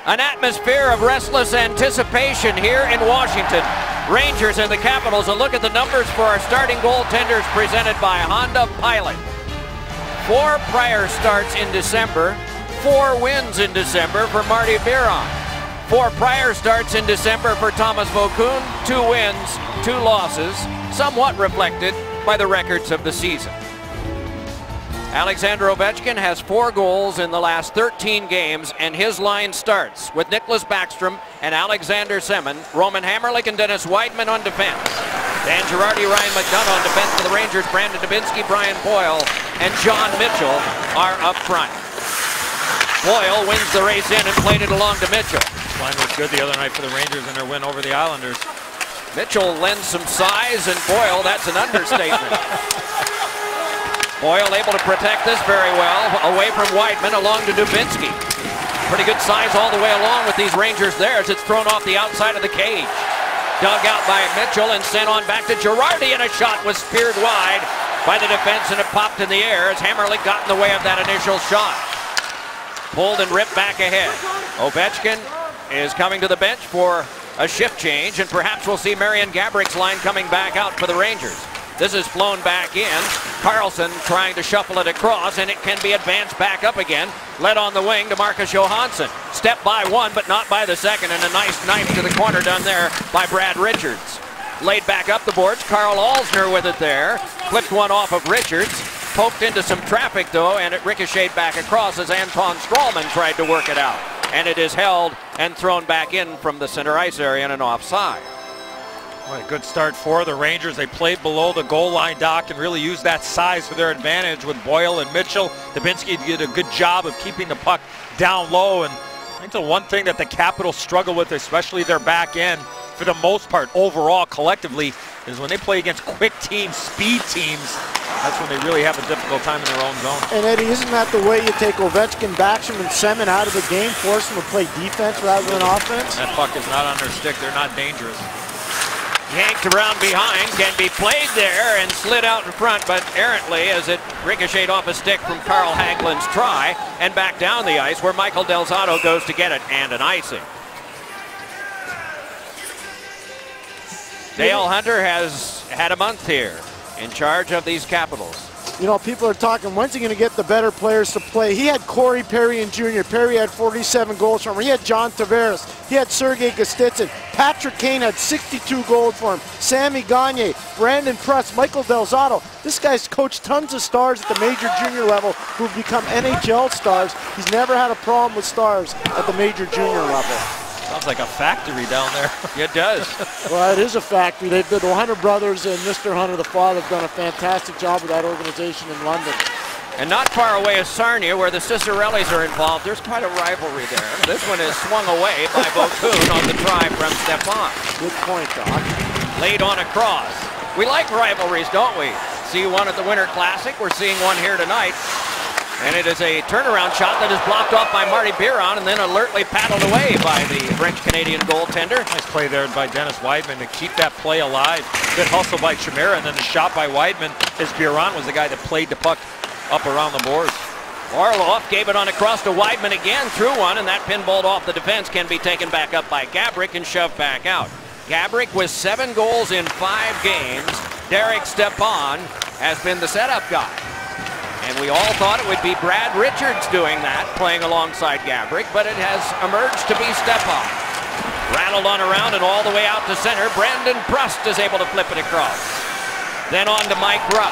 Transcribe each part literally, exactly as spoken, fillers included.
An atmosphere of restless anticipation here in Washington. Rangers and the Capitals. A look at the numbers for our starting goaltenders presented by Honda Pilot. Four prior starts in December, four wins in December for Marty Biron. Four prior starts in December for Thomas Vokoun, two wins, two losses, somewhat reflected by the records of the season. Alexander Ovechkin has four goals in the last thirteen games, and his line starts with Nicholas Backstrom and Alexander Semin, Roman Hamrlik and Dennis Wideman on defense. Dan Girardi, Ryan McDonough on defense for the Rangers. Brandon Dubinsky, Brian Boyle, and John Mitchell are up front. Boyle wins the race in and played it along to Mitchell. Line was good the other night for the Rangers in their win over the Islanders. Mitchell lends some size, and Boyle, that's an understatement. Boyle able to protect this very well, away from Wideman, along to Dubinsky. Pretty good size all the way along with these Rangers there as it's thrown off the outside of the cage. Dug out by Mitchell and sent on back to Girardi, and a shot was speared wide by the defense, and it popped in the air as Hamrlik got in the way of that initial shot. Pulled and ripped back ahead. Ovechkin is coming to the bench for a shift change, and perhaps we'll see Marian Gabourik's line coming back out for the Rangers. This is flown back in. Carlson trying to shuffle it across, and it can be advanced back up again. Led on the wing to Marcus Johansson. Step by one, but not by the second, and a nice knife to the corner done there by Brad Richards. Laid back up the boards. Carl Alsner with it there. Flipped one off of Richards. Poked into some traffic, though, and it ricocheted back across as Anton Strawman tried to work it out. And it is held and thrown back in from the center ice area and an offside. What a good start for the Rangers. They played below the goal line, Doc, and really used that size for their advantage with Boyle and Mitchell. Dubinsky did a good job of keeping the puck down low. And I think the one thing that the Capitals struggle with, especially their back end, for the most part, overall, collectively, is when they play against quick teams, speed teams, that's when they really have a difficult time in their own zone. And Eddie, isn't that the way you take Ovechkin, Backstrom, and Semin out of the game, force them to play defense rather than offense? That puck is not on their stick. They're not dangerous. Yanked around behind, can be played there and slid out in front, but errantly as it ricocheted off a stick from Carl Hagelin's try and back down the ice where Michael Del Zotto goes to get it, and an icing. Dale Hunter has had a month here in charge of these Capitals. You know, people are talking, when's he going to get the better players to play? He had Corey Perry and Junior Perry had forty-seven goals for him. He had John Tavares. He had Sergei Gostitsin. Patrick Kane had sixty-two goals for him. Sammy Gagner, Brandon Press, Michael Del Zotto. This guy's coached tons of stars at the major junior level who've become N H L stars. He's never had a problem with stars at the major junior level. Sounds like a factory down there. It does. Well, it is a factory. They've been, the Hunter brothers and Mister Hunter, the father, have done a fantastic job with that organization in London. And not far away is Sarnia, where the Cicerellis are involved. There's quite a rivalry there. This one is swung away by Vokoun on the try from Stepan. Good point, Doc. Laid on across. We like rivalries, don't we? See one at the Winter Classic. We're seeing one here tonight. And it is a turnaround shot that is blocked off by Marty Biron and then alertly paddled away by the French-Canadian goaltender. Nice play there by Dennis Wideman to keep that play alive. Good hustle by Chimera, and then the shot by Wideman as Biron was the guy that played the puck up around the boards. Orlov gave it on across to Wideman again, through one, and that pinballed off the defense can be taken back up by Gaborik and shoved back out. Gaborik with seven goals in five games. Derek Stepan has been the setup guy. And we all thought it would be Brad Richards doing that, playing alongside Gaborik, but it has emerged to be Stepan. Rattled on around and all the way out to center. Brandon Prust is able to flip it across. Then on to Mike Rupp.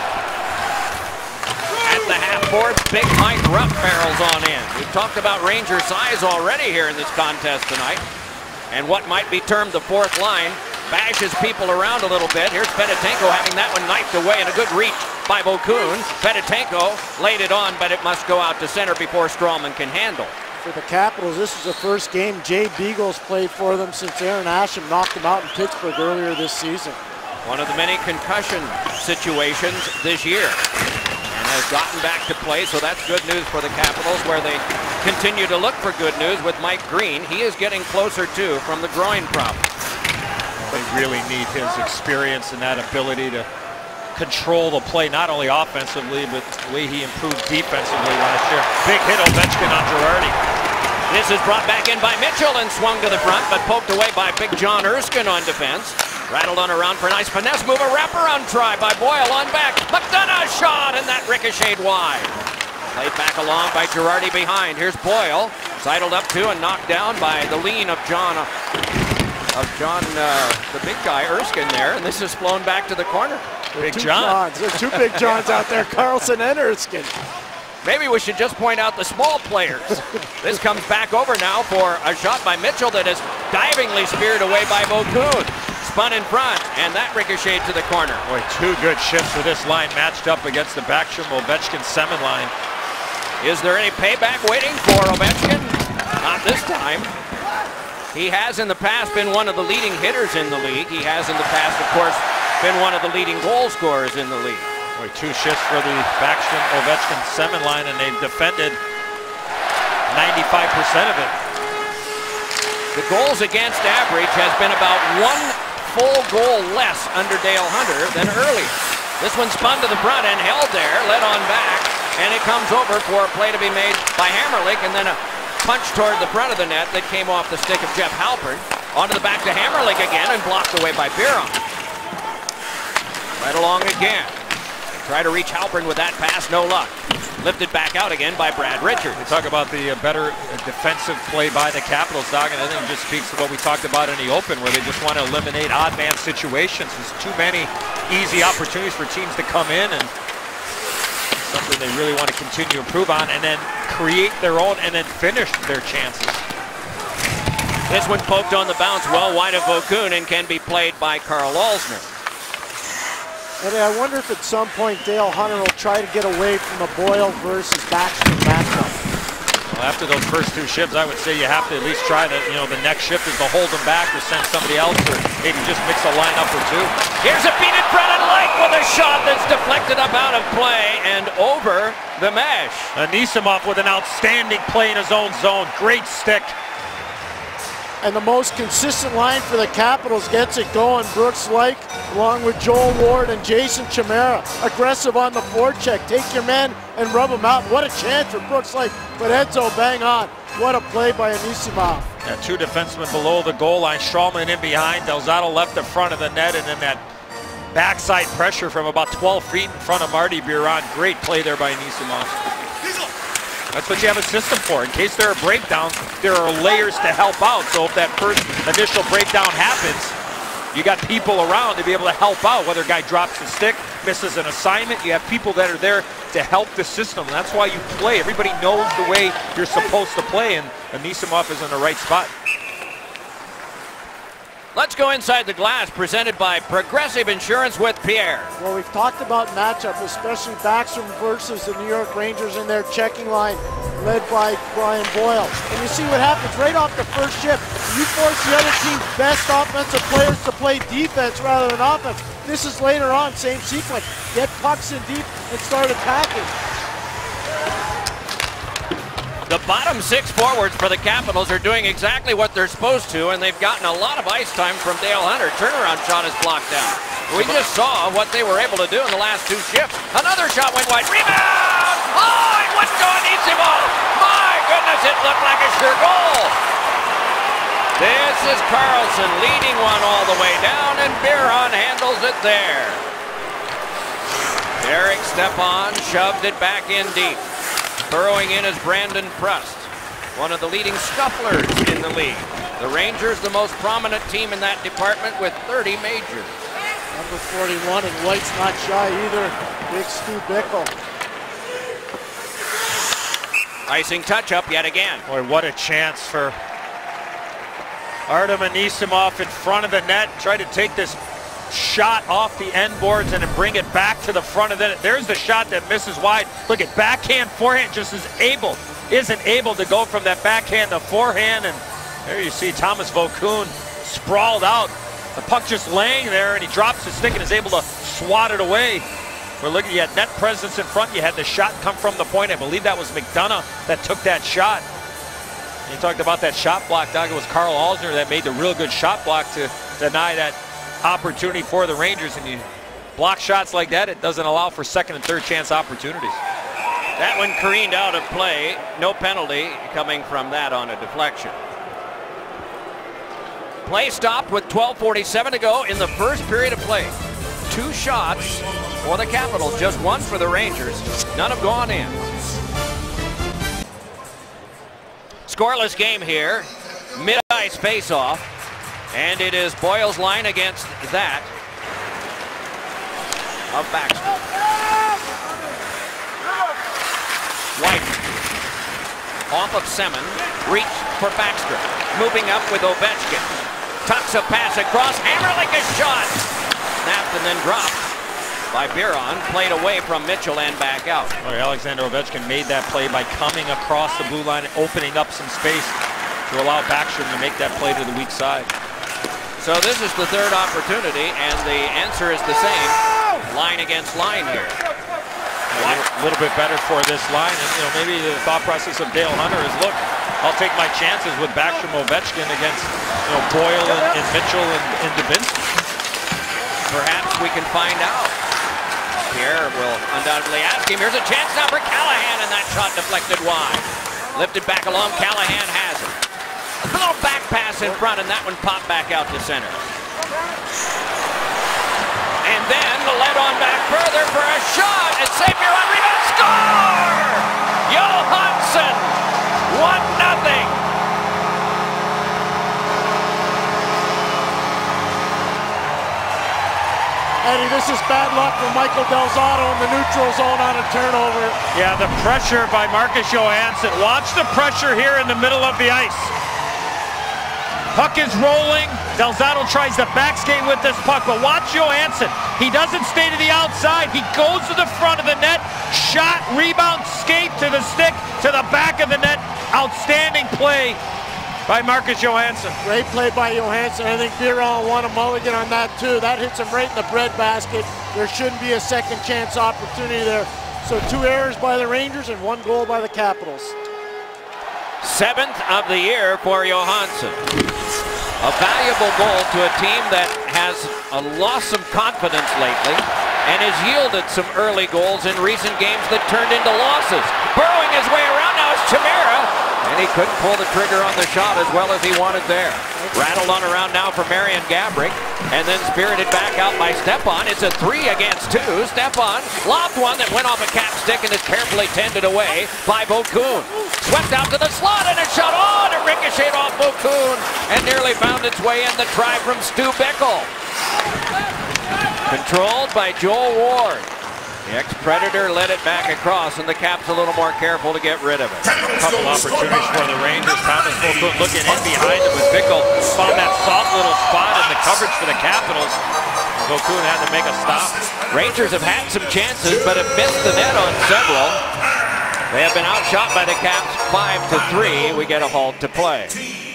At the half boards, big Mike Rupp barrels on in. We've talked about Ranger size already here in this contest tonight. And what might be termed the fourth line bashes people around a little bit. Here's Fedotenko having that one knifed away, and a good reach by Vokoun. Fedotenko laid it on, but it must go out to center before Strawman can handle. For the Capitals, this is the first game Jay Beagle's played for them since Aaron Asham knocked him out in Pittsburgh earlier this season. One of the many concussion situations this year, and has gotten back to play, so that's good news for the Capitals, where they continue to look for good news with Mike Green. He is getting closer, too, from the groin problem. They really need his experience and that ability to control the play, not only offensively, but the way he improved defensively last year. Big hit Ovechkin on Girardi. This is brought back in by Mitchell and swung to the front, but poked away by Big John Erskine on defense. Rattled on around for a nice finesse move. A wraparound try by Boyle on back. McDonough shot, and that ricocheted wide. Played back along by Girardi behind. Here's Boyle. Sidled up to and knocked down by the lean of John, uh, of John, uh, the big guy, Erskine there. And this is flown back to the corner. Big two John. Johns. There's two big Johns out there, Carlson and Erskine. Maybe we should just point out the small players. This comes back over now for a shot by Mitchell that is divingly speared away by Vokoun. Spun in front, and that ricocheted to the corner. Boy, two good shifts for this line matched up against the Backstrom Ovechkin Semin line. Is there any payback waiting for Ovechkin? Not this time. He has in the past been one of the leading hitters in the league. He has in the past, of course, been one of the leading goal scorers in the league. Boy, two shifts for the Backstrom Ovechkin Semin line, and they've defended ninety-five percent of it. The goals against average has been about one full goal less under Dale Hunter than earlier. This one spun to the front and held there, led on back, and it comes over for a play to be made by Hammerlich, and then a punch toward the front of the net that came off the stick of Jeff Halpern. Onto the back to Hammerlich again and blocked away by Biron. Right along again. Try to reach Halpern with that pass, no luck. Lifted back out again by Brad Richards. We talk about the uh, better uh, defensive play by the Capitals, Doug, and I think it just speaks to what we talked about in the open, where they just want to eliminate odd man situations. There's too many easy opportunities for teams to come in, and something they really want to continue to improve on, and then create their own and then finish their chances. This one poked on the bounce well wide of Vokoun and can be played by Carl Alsner. And I wonder if at some point Dale Hunter will try to get away from the Boyle versus Backstrom matchup. Well, after those first two shifts, I would say you have to at least try to, you know, the next shift is to hold them back or send somebody else or maybe just mix a lineup or two. Here's a beat in front of Lake with a shot that's deflected up out of play and over the mesh. Anisimov with an outstanding play in his own zone. Great stick. And the most consistent line for the Capitals gets it going. Brooks Lake along with Joel Ward and Jason Chimera. Aggressive on the forecheck. Take your men and rub them out. What a chance for Brooks Lake. But Edzo bang on. What a play by Anisimov. Yeah, two defensemen below the goal line. Stralman in behind. Delzato left in front of the net. And then that backside pressure from about twelve feet in front of Marty Biron. Great play there by Anisimov. That's what you have a system for. In case there are breakdowns, there are layers to help out. So if that first initial breakdown happens, you got people around to be able to help out. Whether a guy drops the stick, misses an assignment, you have people that are there to help the system. And that's why you play. Everybody knows the way you're supposed to play, and Anisimov is in the right spot. Let's go inside the glass, presented by Progressive Insurance with Pierre. Well, we've talked about matchup, especially Backstrom versus the New York Rangers in their checking line, led by Brian Boyle. And you see what happens right off the first shift. You force the other team's best offensive players to play defense rather than offense. This is later on, same sequence. Get pucks in deep and start attacking. The bottom six forwards for the Capitals are doing exactly what they're supposed to, and they've gotten a lot of ice time from Dale Hunter. Turnaround shot is blocked down. We just saw what they were able to do in the last two shifts. Another shot went wide. Rebound! Oh, it went to Anisimov! My goodness, it looked like a sure goal. This is Carlson leading one all the way down, and Biron handles it there. Derek Stepan shoved it back in deep. Burrowing in is Brandon Prust, one of the leading scufflers in the league. The Rangers, the most prominent team in that department with thirty majors. Number forty-one, and White's not shy either. Big Stu Bickle. Icing touch-up yet again. Boy, what a chance for Artem Anisimov in front of the net. Try to take this shot off the end boards and then bring it back to the front of the net. There's the shot that misses wide. Look at backhand, forehand, just is able, isn't able to go from that backhand to forehand. And there you see Thomas Vokoun sprawled out. The puck just laying there, and he drops the stick and is able to swat it away. We're looking at net presence in front. You had the shot come from the point. I believe that was McDonough that took that shot. You talked about that shot block, Doug. It was Carl Alsner that made the real good shot block to deny that opportunity for the Rangers. And you block shots like that, it doesn't allow for second and third chance opportunities. That one careened out of play. No penalty coming from that on a deflection. Play stopped with twelve forty-seven to go in the first period of play. Two shots for the Capitals, just one for the Rangers. None have gone in. Scoreless game here. Mid-ice face-off. And it is Boyle's line against that of Baxter. White off of Semin. Reach for Baxter. Moving up with Ovechkin. Tucks a pass across. Hammerling a shot. Snapped and then dropped by Biron. Played away from Mitchell and back out. Oh, Alexander Ovechkin made that play by coming across the blue line and opening up some space to allow Backstrom to make that play to the weak side. So this is the third opportunity, and the answer is the same. Line against line here. A little, little bit better for this line, and you know maybe the thought process of Dale Hunter is, look, I'll take my chances with Backstrom Ovechkin against you know Boyle and, and Mitchell and, and Dubinsky. Perhaps we can find out. Pierre will undoubtedly ask him. Here's a chance now for Callahan, and that shot deflected wide. Lifted back along. Callahan has it. A little back pass in front, and that one popped back out to center. And then the lead on back further for a shot. And Savior on rebound. Score! Johansson! one nothing. Eddie, this is bad luck for Michael Del Zotto in the neutral zone on a turnover. Yeah, the pressure by Marcus Johansson. Watch the pressure here in the middle of the ice. Puck is rolling. Del Zotto tries to backskate with this puck, but watch Johansson. He doesn't stay to the outside. He goes to the front of the net. Shot, rebound, skate to the stick, to the back of the net. Outstanding play by Marcus Johansson. Great play by Johansson. I think Biron won a mulligan on that too. That hits him right in the breadbasket. There shouldn't be a second chance opportunity there. So two errors by the Rangers and one goal by the Capitals. Seventh of the year for Johansson. A valuable goal to a team that has uh, lost some confidence lately and has yielded some early goals in recent games that turned into losses. Burrowing his way around now is Chimera, and he couldn't pull the trigger on the shot as well as he wanted there. Rattled on around now for Marian Gaborik, and then spirited back out by Stepan. It's a three against two. Stepan lobbed one that went off a cap stick and is carefully tended away by Vokoun. Swept out to the slot and a shot on. It ricocheted off Vokoun and nearly found its way in. The try from Stu Bickle. Controlled by Joel Ward. The ex-Predator led it back across, and the Caps a little more careful to get rid of it. A couple opportunities for the Rangers. Thomas Vokoun looking in behind him with Bickle. Found that soft little spot in the coverage for the Capitals. Vokoun had to make a stop. Rangers have had some chances, but have missed the net on several. They have been outshot by the Caps five to three. We get a halt to play.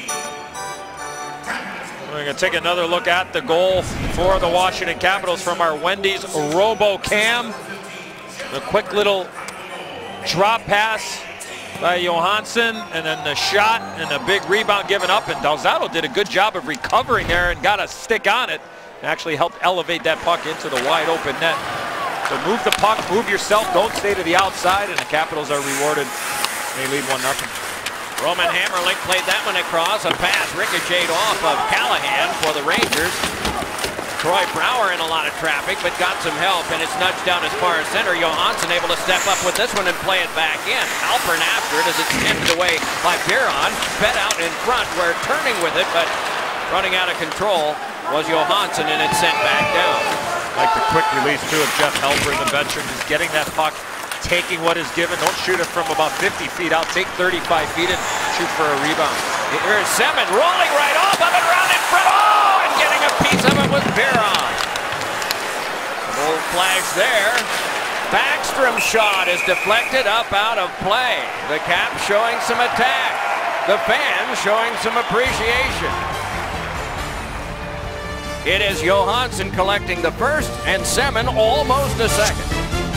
We're going to take another look at the goal for the Washington Capitals from our Wendy's RoboCam. The quick little drop pass by Johansson, and then the shot and a big rebound given up. And Del Zotto did a good job of recovering there and got a stick on it. And actually helped elevate that puck into the wide open net. So move the puck, move yourself, don't stay to the outside, and the Capitals are rewarded. They lead one nothing. Roman Hammerling played that one across. A pass ricocheted off of Callahan for the Rangers. Troy Brouwer in a lot of traffic, but got some help, and it's nudged down as far as center. Johansson able to step up with this one and play it back in. Halpern after it as it's tipped away by Biron. Fed out in front, where turning with it, but running out of control was Johansson, and it's sent back down. Like the quick release too of Jeff Halpern, the veteran, just getting that puck, taking what is given. Don't shoot it from about fifty feet out. Take thirty-five feet and shoot for a rebound. Here's Semin rolling right off of it, around in front. Oh, and getting a piece of it with Biron. Some old flags there. Backstrom's shot is deflected up out of play. The Caps showing some attack. The fans showing some appreciation. It is Johansson collecting the first, and Semin almost a second.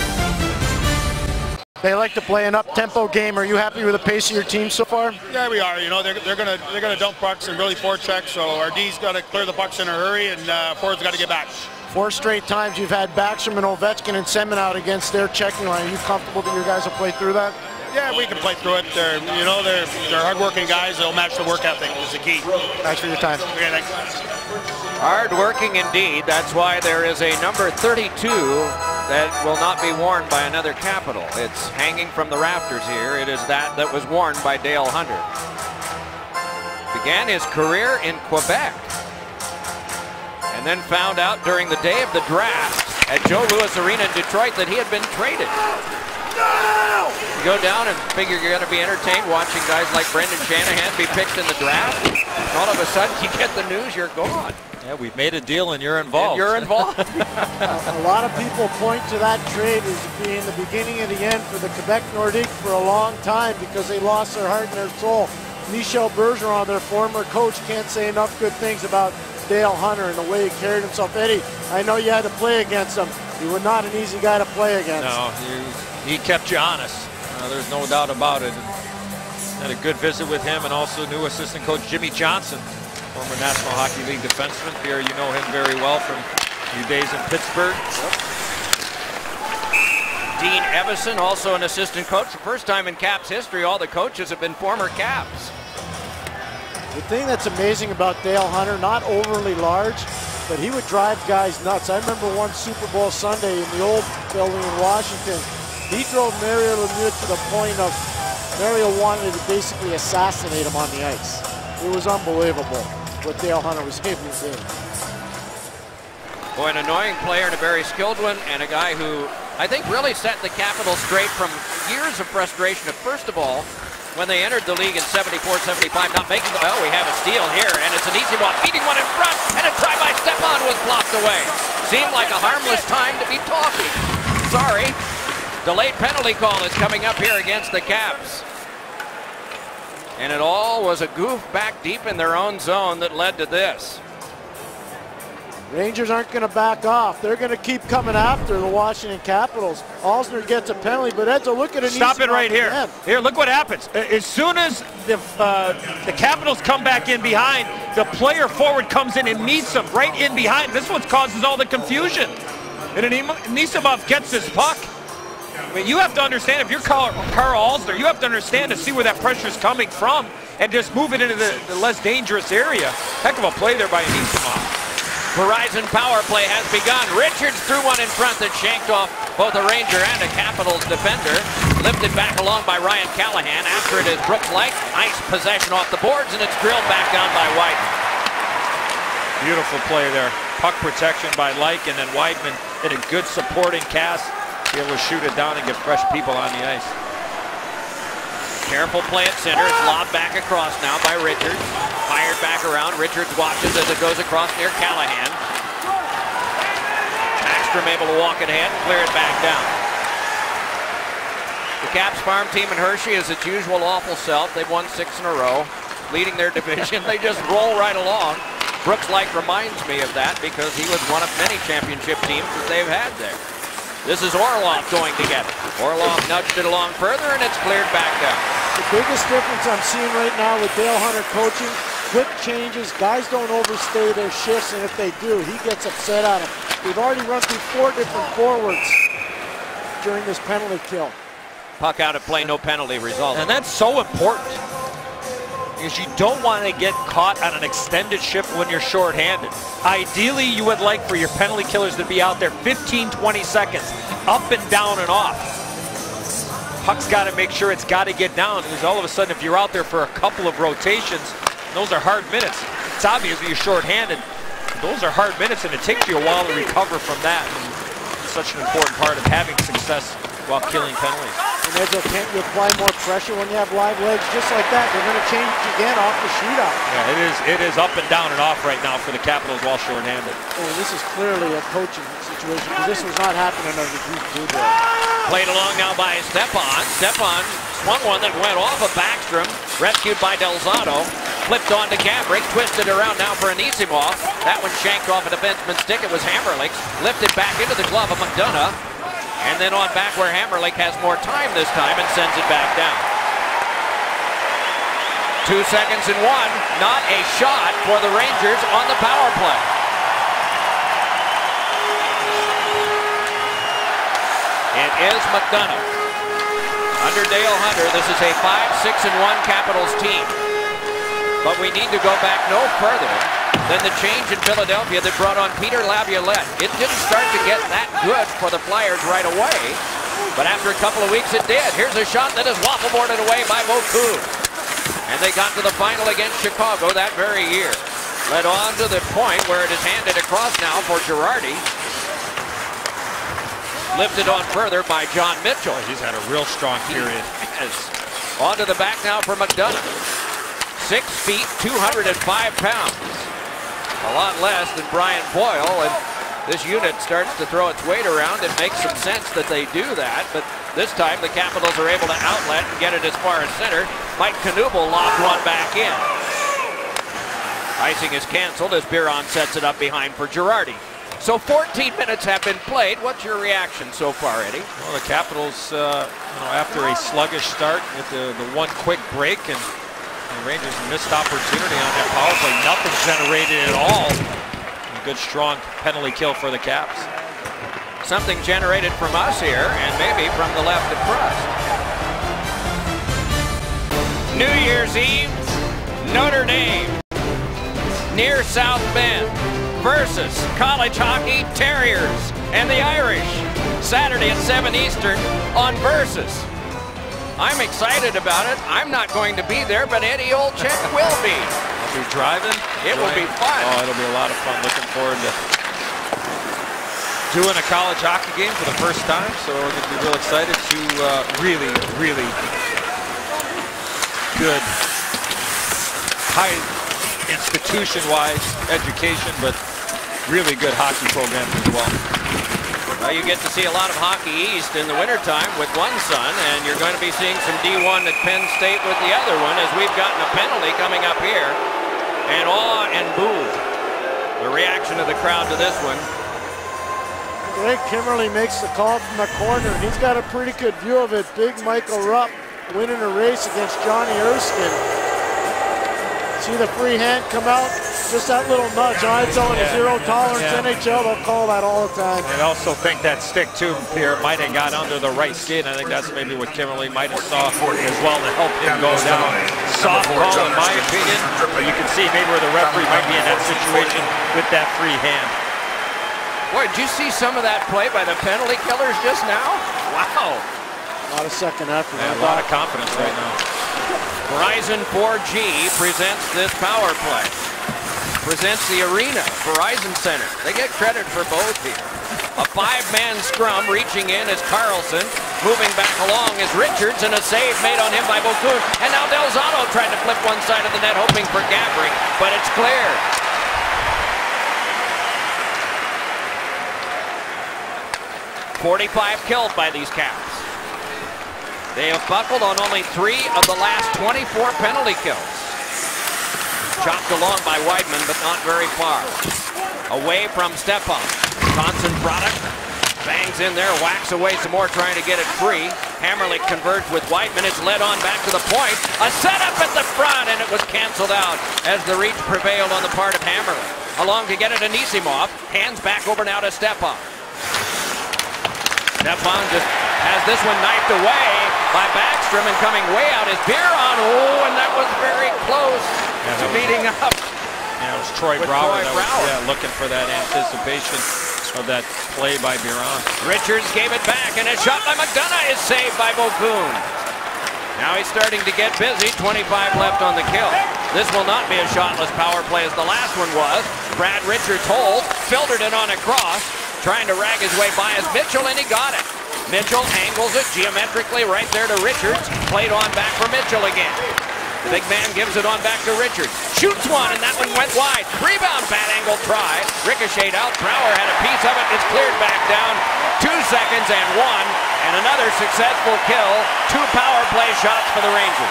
They like to play an up-tempo game. Are you happy with the pace of your team so far? Yeah, we are. You know, they're, they're gonna they're gonna dump pucks and really forecheck. So our D's got to clear the pucks in a hurry, and uh, forwards got to get back. Four straight times you've had Backstrom and Ovechkin and Semin out against their checking line. Are you comfortable that your guys will play through that? Yeah, we can play through it. They're, you know, they're they're hardworking guys. They'll match the work ethic is the key. Thanks for your time. Okay, thanks. Hard-working indeed. That's why there is a number thirty-two that will not be worn by another Capital. It's hanging from the rafters here. It is that that was worn by Dale Hunter. Began his career in Quebec, and then found out during the day of the draft at Joe Louis Arena in Detroit that he had been traded. You go down and figure you're going to be entertained watching guys like Brendan Shanahan be picked in the draft. All of a sudden you get the news you're gone. Yeah, we've made a deal and you're involved. And you're involved. A lot of people point to that trade as being the beginning of the end for the Quebec Nordiques for a long time because they lost their heart and their soul. Michel Bergeron, their former coach, can't say enough good things about Dale Hunter and the way he carried himself. Eddie, I know you had to play against him. He was not an easy guy to play against. No, he, he kept you honest. Uh, there's no doubt about it. And had a good visit with him, and also new assistant coach Jimmy Johnson, former National Hockey League defenseman. Pierre, you know him very well from your days in Pittsburgh. Yep. Dean Evison, also an assistant coach. The first time in Caps history, all the coaches have been former Caps. The thing that's amazing about Dale Hunter, not overly large, but he would drive guys nuts. I remember one Super Bowl Sunday in the old building in Washington. He drove Mario Lemieux to the point of Mario wanted to basically assassinate him on the ice. It was unbelievable what Dale Hunter was able to do. Boy, an annoying player and a very skilled one, and a guy who I think really set the Capitals straight from years of frustration. First of all, when they entered the league in seventy-four seventy-five, not making the, oh, we have a steal here, and it's an easy one, beating one in front, and a try by Stepan was blocked away. Seemed like a harmless time to be talking. Sorry. Delayed penalty call is coming up here against the Caps. And it all was a goof back deep in their own zone that led to this. Rangers aren't going to back off. They're going to keep coming after the Washington Capitals. Alsner gets a penalty, but Ed's a look at an Stop it right here. Here, look what happens. As soon as the uh, the Capitals come back in behind, the player forward comes in and meets them right in behind. This is what causes all the confusion. And then Nisimov gets his puck. I mean, you have to understand, if you're Carl, Carl Alsner, you have to understand to see where that pressure is coming from and just move it into the, the less dangerous area. Heck of a play there by Nisimov. Verizon power play has begun. Richards threw one in front that shanked off both a Ranger and a Capitals defender. Lifted back along by Ryan Callahan. After it is Brooks Laich. Nice possession off the boards, and it's drilled back down by White. Beautiful play there. Puck protection by Laich, and then Weidman in a good supporting cast. Be able to shoot it down and get fresh people on the ice. Careful play at center. It's lobbed back across now by Richards. Fired back around. Richards watches as it goes across near Callahan. Backstrom able to walk it ahead, clear it back down. The Caps farm team in Hershey is its usual awful self. They've won six in a row, leading their division. They just roll right along. Brooks Laich reminds me of that because he was one of many championship teams that they've had there. This is Orlov going to get it. Orlov nudged it along further, and it's cleared back down. The biggest difference I'm seeing right now with Dale Hunter coaching, quick changes. Guys don't overstay their shifts, and if they do, he gets upset at them. We've already run through four different forwards during this penalty kill. Puck out of play, no penalty result. And that's so important, because you don't want to get caught on an extended shift when you're shorthanded. Ideally, you would like for your penalty killers to be out there fifteen, twenty seconds, up and down and off. Puck's got to make sure it's got to get down, because all of a sudden, if you're out there for a couple of rotations, those are hard minutes. It's obvious that you're shorthanded. Those are hard minutes, and it takes you a while to recover from that. And it's such an important part of having success while killing penalties. And Edzo, can't you apply more pressure when you have live legs just like that? They're going to change again off the shootout. Yeah, it is it is up and down and off right now for the Capitals while short-handed. Oh, this is clearly a coaching situation, because this was not happening under Keith Dubé. Played along now by Stepan. Stepan swung one that went off of Backstrom, rescued by Delzato. Flipped on to Gabrick, twisted around now for Anisimov. That one shanked off a defenseman's stick. It was Hammerlich. Lifted back into the glove of McDonough. And then on back where Hammerlich has more time this time and sends it back down. Two seconds and one. Not a shot for the Rangers on the power play. It is McDonough. Under Dale Hunter, this is a five six and one Capitals team. But we need to go back no further than the change in Philadelphia that brought on Peter Laviolette. It didn't start to get that good for the Flyers right away, but after a couple of weeks it did. Here's a shot that is waffle-boarded away by Vokoun. And they got to the final against Chicago that very year. Led on to the point where it is handed across now for Girardi. Lifted on further by John Mitchell. Oh, he's had a real strong period. Yes. On to the back now for McDonough. Six feet, two hundred five pounds. A lot less than Brian Boyle, and this unit starts to throw its weight around. It makes some sense that they do that, but this time the Capitals are able to outlet and get it as far as center. Mike Knuble lobbed one back in. Icing is canceled as Biron sets it up behind for Girardi. So fourteen minutes have been played. What's your reaction so far, Eddie? Well, the Capitals, uh, you know, after a sluggish start with the, the one quick break, and the Rangers missed opportunity on that power play. Nothing generated at all. A good strong penalty kill for the Caps. Something generated from us here, and maybe from the left of crust. New Year's Eve, Notre Dame, near South Bend, versus college hockey Terriers and the Irish. Saturday at seven Eastern on Versus. I'm excited about it. I'm not going to be there, but Eddie Olczyk will be. I'll be driving. It will be fun. Oh, it'll be a lot of fun. Looking forward to doing a college hockey game for the first time. So we're going to be real excited to uh, really, really good, high institution-wise education, but really good hockey programs as well. Well, you get to see a lot of Hockey East in the wintertime with one son, and you're going to be seeing some D one at Penn State with the other one, as we've gotten a penalty coming up here. And awe and boo. The reaction of the crowd to this one. Greg Kimmerly makes the call from the corner. He's got a pretty good view of it. Big Michael Rupp winning a race against Johnny Erskine. See the free hand come out? Just that little nudge. On its own, yeah, a zero yeah, tolerance. yeah. N H L, they'll call that all the time. I also think that stick too, Pierre, might have got under the right skate. I think that's maybe what Kimmerly might have saw as well to help him go down. Soft call, in my opinion. But you can see maybe where the referee might be in that situation with that free hand. Boy, did you see some of that play by the penalty killers just now? Wow. A lot of second effort. Yeah, a lot of confidence right now. Verizon four G presents this power play. Presents the arena, Verizon Center. They get credit for both here. A five-man scrum reaching in is Carlson. Moving back along is Richards, and a save made on him by Vokoun. And now Delzato tried to flip one side of the net, hoping for Gaborik, but it's cleared. forty-five killed by these Caps. They have buckled on only three of the last twenty-four penalty kills. Chopped along by Weidman, but not very far. Away from Stepan. Johnson product. Bangs in there, whacks away some more, trying to get it free. Hammerlich converts with Weidman. It's led on back to the point. A setup at the front, and it was canceled out as the reach prevailed on the part of Hammerlich. Along to get it to Anisimov. Hands back over now to Stepan. Stepan just has this one knifed away by Backstrom, and coming way out is Biron. Oh, and that was very close yeah, to meeting up. Yeah, it was Troy with Brouwer, Troy that Brouwer. Was, yeah, looking for that anticipation of that play by Biron. Richards gave it back, and a shot by McDonough is saved by Vokoun. Now he's starting to get busy. twenty-five left on the kill. This will not be a shotless power play as the last one was. Brad Richards holds, filtered it on across, trying to rag his way by as Mitchell, and he got it. Mitchell angles it geometrically right there to Richards. Played on back for Mitchell again. The big man gives it on back to Richards. Shoots one, and that one went wide. Rebound, bad angle try. Ricocheted out. Brouwer had a piece of it. It's cleared back down. Two seconds and one. And another successful kill. Two power play shots for the Rangers.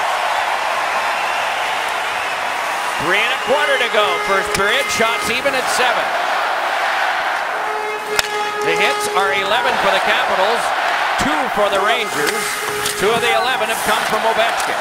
Three and a quarter to go. First period. Shots even at seven. The hits are eleven for the Capitals. Two for the Rangers. Two of the eleven have come from Ovechkin.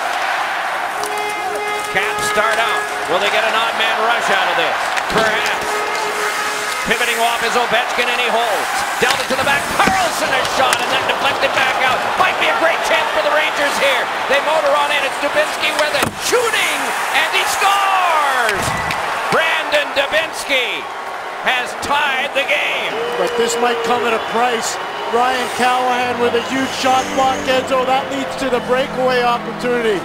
Caps start out. Will they get an odd man rush out of this? Perhaps. Pivoting off is Ovechkin, and he holds. Down it to the back. Carlson a shot, and then deflected back out. Might be a great chance for the Rangers here. They motor on in. It's Dubinsky with it. Shooting, and he scores! Brandon Dubinsky has tied the game. But this might come at a price. Ryan Callahan with a huge shot block, Enzo. That leads to the breakaway opportunity.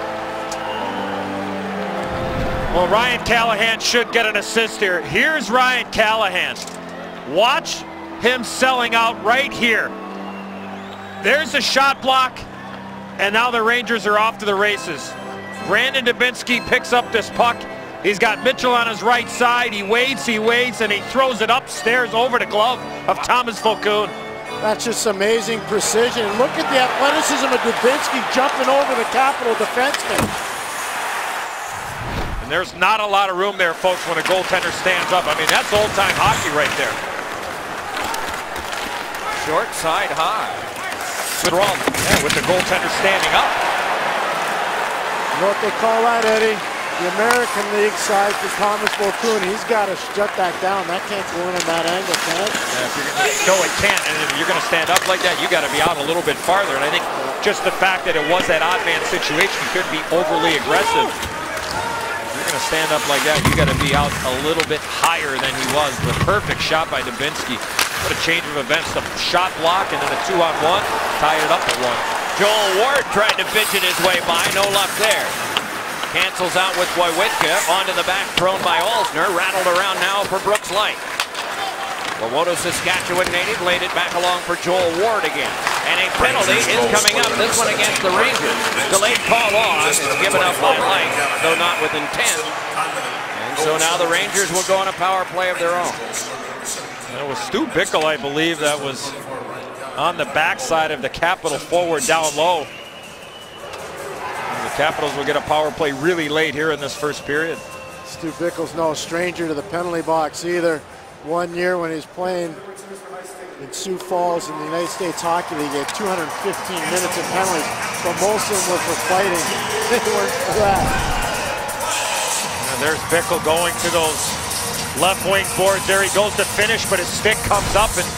Well, Ryan Callahan should get an assist here. Here's Ryan Callahan. Watch him selling out right here. There's a shot block, and now the Rangers are off to the races. Brandon Dubinsky picks up this puck. He's got Mitchell on his right side. He waits, he waits, and he throws it upstairs over the glove of Thomas Vokoun. That's just amazing precision. Look at the athleticism of Dubinsky jumping over the Capital defenseman. There's not a lot of room there, folks, when a goaltender stands up. I mean, that's old-time hockey right there. Short side high. Strong, yeah, with the goaltender standing up. You know what they call that, Eddie? The American League side for Thomas Vokoun. He's got to shut that down. That can't go in at that angle, can it? Yeah, if you're gonna, no, it can't. And if you're going to stand up like that, you got to be out a little bit farther. And I think just the fact that it was that odd man situation, you couldn't be overly aggressive. Going to stand up like that, you got to be out a little bit higher than he was. The perfect shot by Dubinsky. What a change of events. The shot block and then a two on one, tied it up at one. Joel Ward tried to fidget his way by, no luck there. Cancels out with Wojciechowski, onto the back, thrown by Alsner, rattled around now for Brooks Light. Wawoto, Saskatchewan native, laid it back along for Joel Ward again. And a penalty is coming up, this one against the Rangers. Delayed call on, it's given up by Light, though not with intent. And so now the Rangers will go on a power play of their own. It was Stu Bickle, I believe, that was on the backside of the Capital forward down low. And the Capitals will get a power play really late here in this first period. Stu Bickle's no stranger to the penalty box either. One year when he was playing in Sioux Falls in the United States Hockey League, he had two hundred fifteen minutes of penalties, but most of them were for fighting. They weren't for that. And there's Bickle going to those left wing boards. There he goes to finish, but his stick comes up, and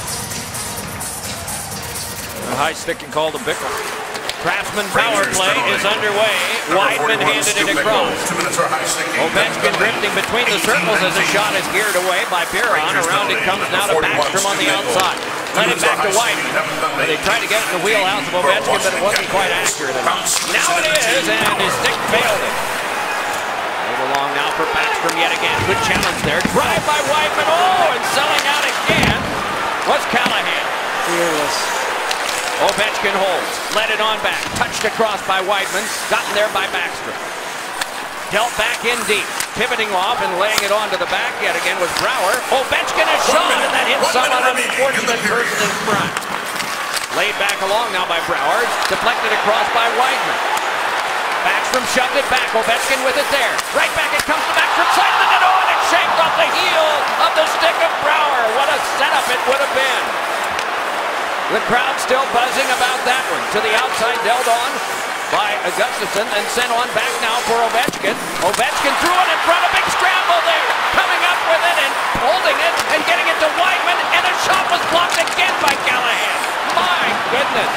a high stick and call to Bickle. Craftsman power play is underway. Wideman handed it across. Ovechkin drifting between the circles as the shot is geared away by Biron. Around it comes now to Backstrom on the outside. Let it back to Wideman. They tried to get it in the wheelhouse of Ovechkin, but it wasn't quite accurate enough. Now it is, and his stick failed it. Move along now for Backstrom yet again. Good challenge there. Drive by Wideman. Oh, and selling out again was Callahan. Fearless. Ovechkin holds, let it on back, touched across by Wideman, gotten there by Backstrom. Dealt back in deep, pivoting off and laying it on to the back yet again with Brouwer. Ovechkin a shot, and that hits someone unfortunate person in front. Laid back along now by Brouwer, deflected across by Wideman. Backstrom shoved it back, Ovechkin with it there. Right back it comes to Backstrom, side of the net, oh, and it's shaped off the heel of the stick of Brouwer. What a setup it would have been. The crowd still buzzing about that one. To the outside, dealt on by Gustafsson and sent on back now for Ovechkin. Ovechkin threw it in front, a big scramble there. Coming up with it and holding it and getting it to Wideman, and the shot was blocked again by Callahan. My goodness.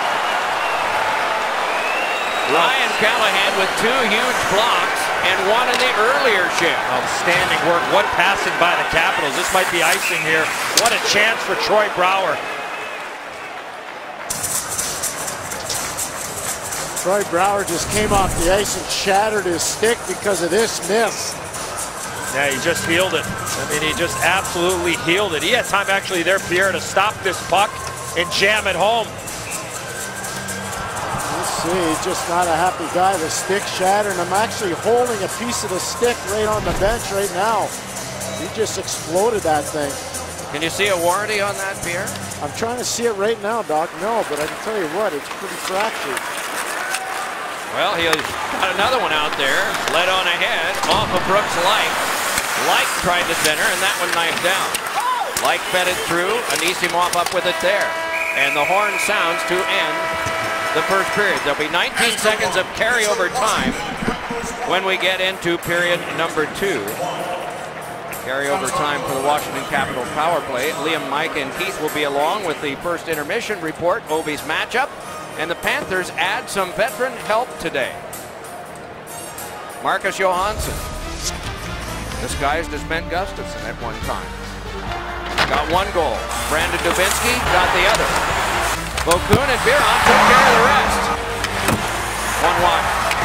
Ryan Callahan with two huge blocks and one in the earlier shift. Outstanding work. What passing by the Capitals. This might be icing here. What a chance for Troy Brouwer. Troy Brouwer just came off the ice and shattered his stick because of this miss. Yeah, he just healed it. I mean, he just absolutely healed it. He had time actually there, Pierre, to stop this puck and jam it home. Let's see, he's just not a happy guy. The stick shattered, and I'm actually holding a piece of the stick right on the bench right now. He just exploded that thing. Can you see a warranty on that, Pierre? I'm trying to see it right now, Doc. No, but I can tell you what, it's pretty fractured. Well, he got another one out there, led on ahead, off of Brooks Light. Light tried the center, and that one knifed down. Light fed it through, Anisimov up with it there. And the horn sounds to end the first period. There'll be nineteen seconds of carryover time when we get into period number two. Carryover time for the Washington Capitals power play. Liam, Mike, and Keith will be along with the first intermission report, Ovi's matchup. And the Panthers add some veteran help today. Marcus Johansson, disguised as Ben Gustafson at one time. Got one goal. Brandon Dubinsky got the other. Vokoun and Biron took care of the rest. one one.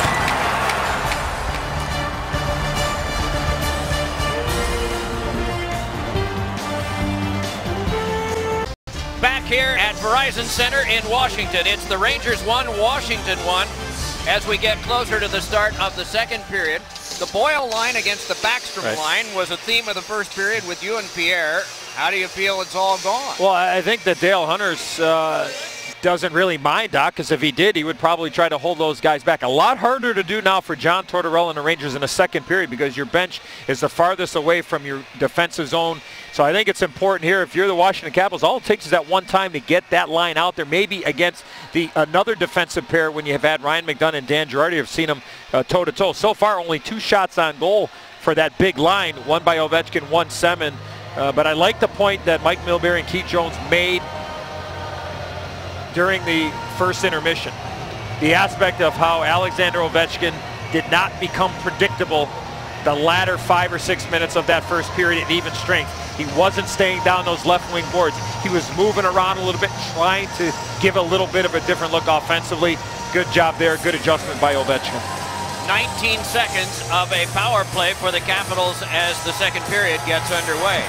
Back here at Verizon Center in Washington. It's the Rangers one, Washington one. As we get closer to the start of the second period, the Boyle line against the Backstrom right. line was a theme of the first period with you and Pierre. How do you feel it's all gone? Well, I think that Dale Hunters uh, doesn't really mind, Doc, because if he did, he would probably try to hold those guys back. A lot harder to do now for John Tortorella and the Rangers in the second period because your bench is the farthest away from your defensive zone. So I think it's important here. If you're the Washington Capitals, all it takes is that one time to get that line out there, maybe against the another defensive pair when you have had Ryan McDonough and Dan Girardi have seen them uh, toe-to-toe. So far, only two shots on goal for that big line, one by Ovechkin, one Semin. Uh, but I like the point that Mike Milbury and Keith Jones made during the first intermission. The aspect of how Alexander Ovechkin did not become predictable the latter five or six minutes of that first period at even strength. He wasn't staying down those left wing boards. He was moving around a little bit, trying to give a little bit of a different look offensively. Good job there, good adjustment by Ovechkin. nineteen seconds of a power play for the Capitals as the second period gets underway.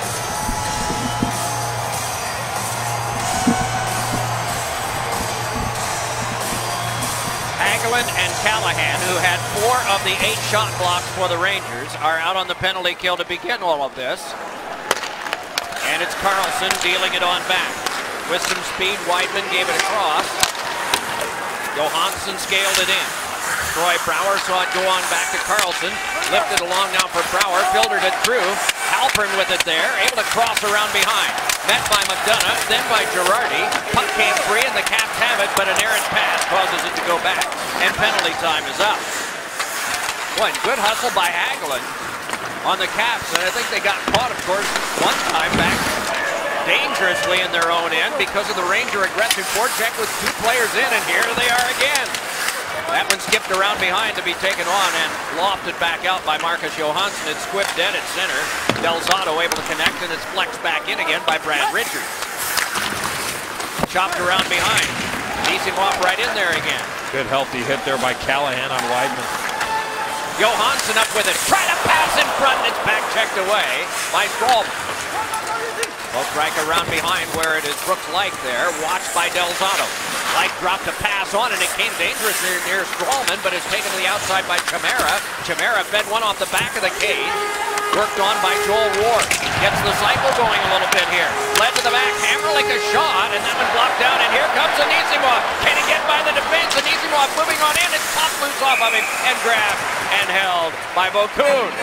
Hagelin and Callahan, who had four of the eight shot blocks for the Rangers, are out on the penalty kill to begin all of this. And it's Carlson dealing it on back. With some speed, Weidman gave it across. Johansson scaled it in. Troy Brouwer saw it go on back to Carlson. Lifted along now for Brouwer. Filtered it through. Halpern with it there. Able to cross around behind. Met by McDonough, then by Girardi. Puck came free and the Caps have it, but an errant pass causes it to go back. And penalty time is up. Boy, good hustle by Hagelin on the Caps. And I think they got caught, of course, one time back dangerously in their own end because of the Ranger aggressive forecheck with two players in, and here they are again. That one skipped around behind to be taken on and lofted back out by Marcus Johansson. It's squibbed dead at center. Del Zotto able to connect, and it's flexed back in again by Brad Richards. Chopped around behind. Nisimov right in there again. Good healthy hit there by Callahan on Weidman. Johansson up with it. Try to pass in front, and it's back checked away by Stralman. Strike around behind where it is Brooks Laich there, watched by Del Zotto. Laich dropped a pass on, and it came dangerous near, near Stralman, but is taken to the outside by Chimera. Chimera fed one off the back of the cage. Worked on by Joel Ward. Gets the cycle going a little bit here. Led to the back, Hammerlich a shot, and that one blocked down, and here comes Anisimov. Can he get by the defense? Anisimov moving on in, it's popped loose off of him, and grabbed and held by Vokoun.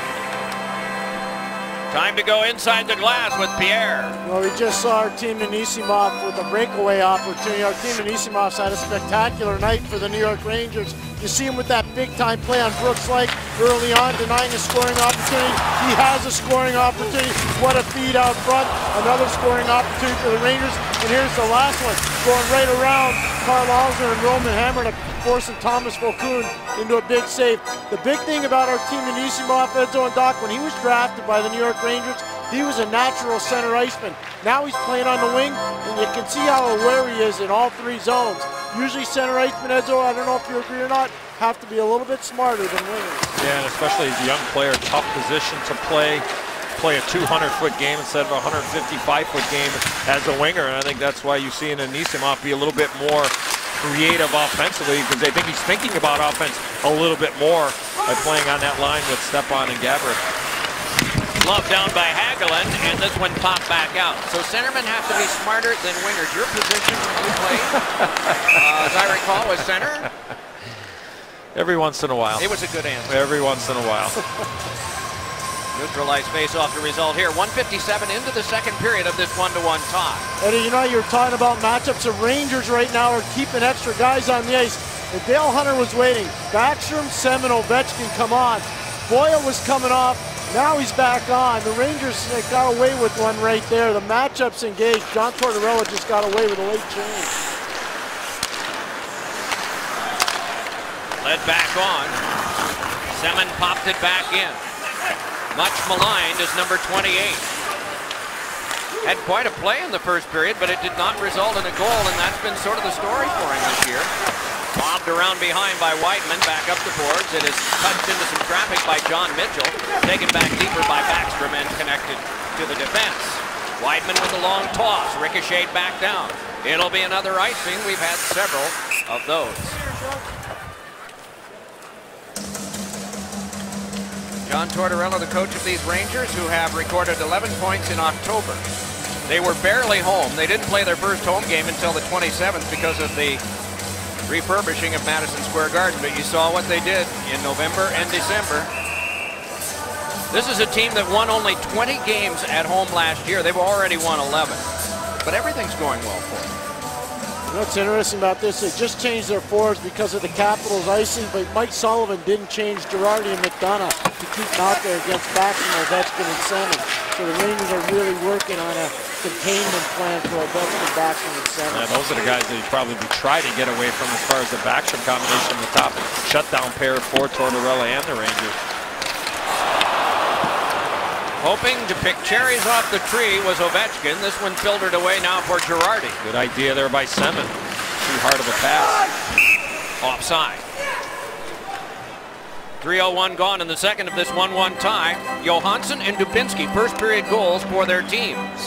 Time to go inside the glass with Pierre. Well, we just saw our team Anisimov with a breakaway opportunity. Our team Anissimov's had a spectacular night for the New York Rangers. You see him with that big-time play on Brooks Laich early on, denying a scoring opportunity. He has a scoring opportunity. What a feed out front. Another scoring opportunity for the Rangers. And here's the last one, going right around Karl Alzner and Roman Hammer to forcing Thomas Vokoun into a big save. The big thing about our team Anisimov, Edzo, and Doc, when he was drafted by the New York Rangers, he was a natural center iceman. Now he's playing on the wing, and you can see how aware he is in all three zones. Usually center iceman, Edzo, I don't know if you agree or not, have to be a little bit smarter than wingers. Yeah, and especially as a young player, tough position to play. Play a two hundred foot game instead of a one fifty-five foot game as a winger, and I think that's why you see Anisimov be a little bit more creative offensively, because I think he's thinking about offense a little bit more by playing on that line with Stepan and Gaborik. Glove down by Hagelin, and this one popped back out. So centermen have to be smarter than wingers. Your position when you played, uh, as I recall, was center? Every once in a while. It was a good answer. Every once in a while. Neutralized face-off the result here. one fifty-seven into the second period of this one-to-one tie. Eddie, you know, you were talking about matchups. The Rangers right now are keeping extra guys on the ice. And Dale Hunter was waiting. Backstrom, Semin, Ovechkin come on. Boyle was coming off. Now he's back on. The Rangers they got away with one right there. The matchup's engaged. John Tortorella just got away with a late change. Led back on. Semin popped it back in. Much maligned is number twenty-eight. Had quite a play in the first period, but it did not result in a goal, and that's been sort of the story for him this year. Bobbed around behind by Whiteman, back up the boards. It is touched into some traffic by John Mitchell, taken back deeper by Backstrom and connected to the defense. Whiteman with a long toss, ricocheted back down. It'll be another icing. We've had several of those. John Tortorella, the coach of these Rangers, who have recorded eleven points in October. They were barely home. They didn't play their first home game until the twenty-seventh because of the refurbishing of Madison Square Garden, but you saw what they did in November and December. This is a team that won only twenty games at home last year. They've already won eleven, but everything's going well for them. You know what's interesting about this? They just changed their forwards because of the Capitals icing, but Mike Sullivan didn't change Girardi and McDonough to keep them out there against Backstrom, Ovechkin, and Semin. So the Rangers are really working on a containment plan for Ovechkin, Backstrom, and Semin. Yeah, those are the guys that you probably try to get away from as far as the Backstrom combination in the top shutdown pair for Tortorella and the Rangers. Hoping to pick cherries off the tree was Ovechkin. This one filtered away now for Girardi. Good idea there by Semin. Too hard of a pass. Offside. three oh one gone in the second of this one one tie. Johansson and Dubinsky, first period goals for their teams.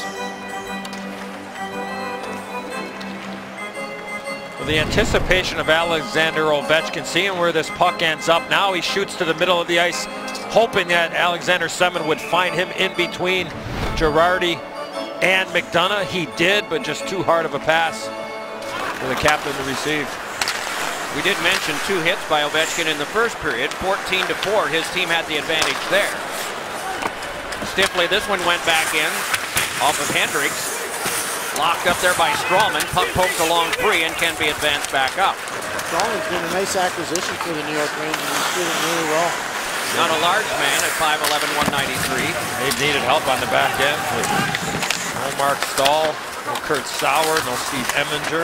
Well, the anticipation of Alexander Ovechkin, seeing where this puck ends up. Now he shoots to the middle of the ice, hoping that Alexander Semin would find him in between Girardi and McDonough. He did, but just too hard of a pass for the captain to receive. We did mention two hits by Ovechkin in the first period, fourteen to four. His team had the advantage there. Stiffly, this one went back in off of Hendricks. Locked up there by Strawman. Puck poked along free and can be advanced back up. Strawman's been a nice acquisition for the New York Rangers. He's doing really well. Not a large man at five eleven, one ninety-three. They've needed help on the back end with no Mark Stahl, no Kurt Sauer, no Steve Eminger.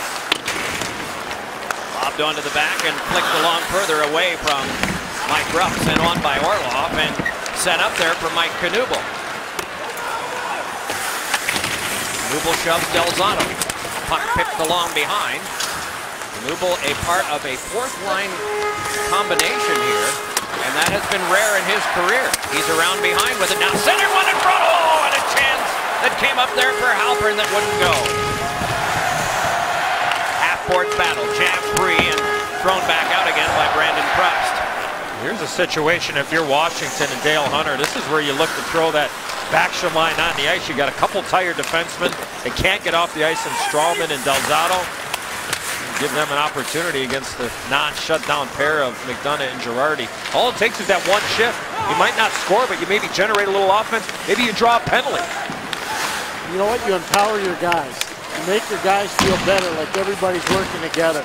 Bobbed onto the back and flicked along further away from Mike Ruff, sent on by Orlov and set up there for Mike Knuble. Knuble shoves Delzato. Puck pipped along behind. Knuble a part of a fourth line combination here, and that has been rare in his career. He's around behind with it now. Center one in front. Oh, and a chance that came up there for Halpern that wouldn't go. Half-board battle, jam free and thrown back out again by Brandon Prust. Here's a situation if you're Washington and Dale Hunter. This is where you look to throw that Backstrom line on the ice. You got a couple tired defensemen. They can't get off the ice in Strawman and Delzato. Give them an opportunity against the non-shutdown pair of McDonough and Girardi. All it takes is that one shift. You might not score, but you maybe generate a little offense. Maybe you draw a penalty. You know what? You empower your guys. You make your guys feel better, like everybody's working together.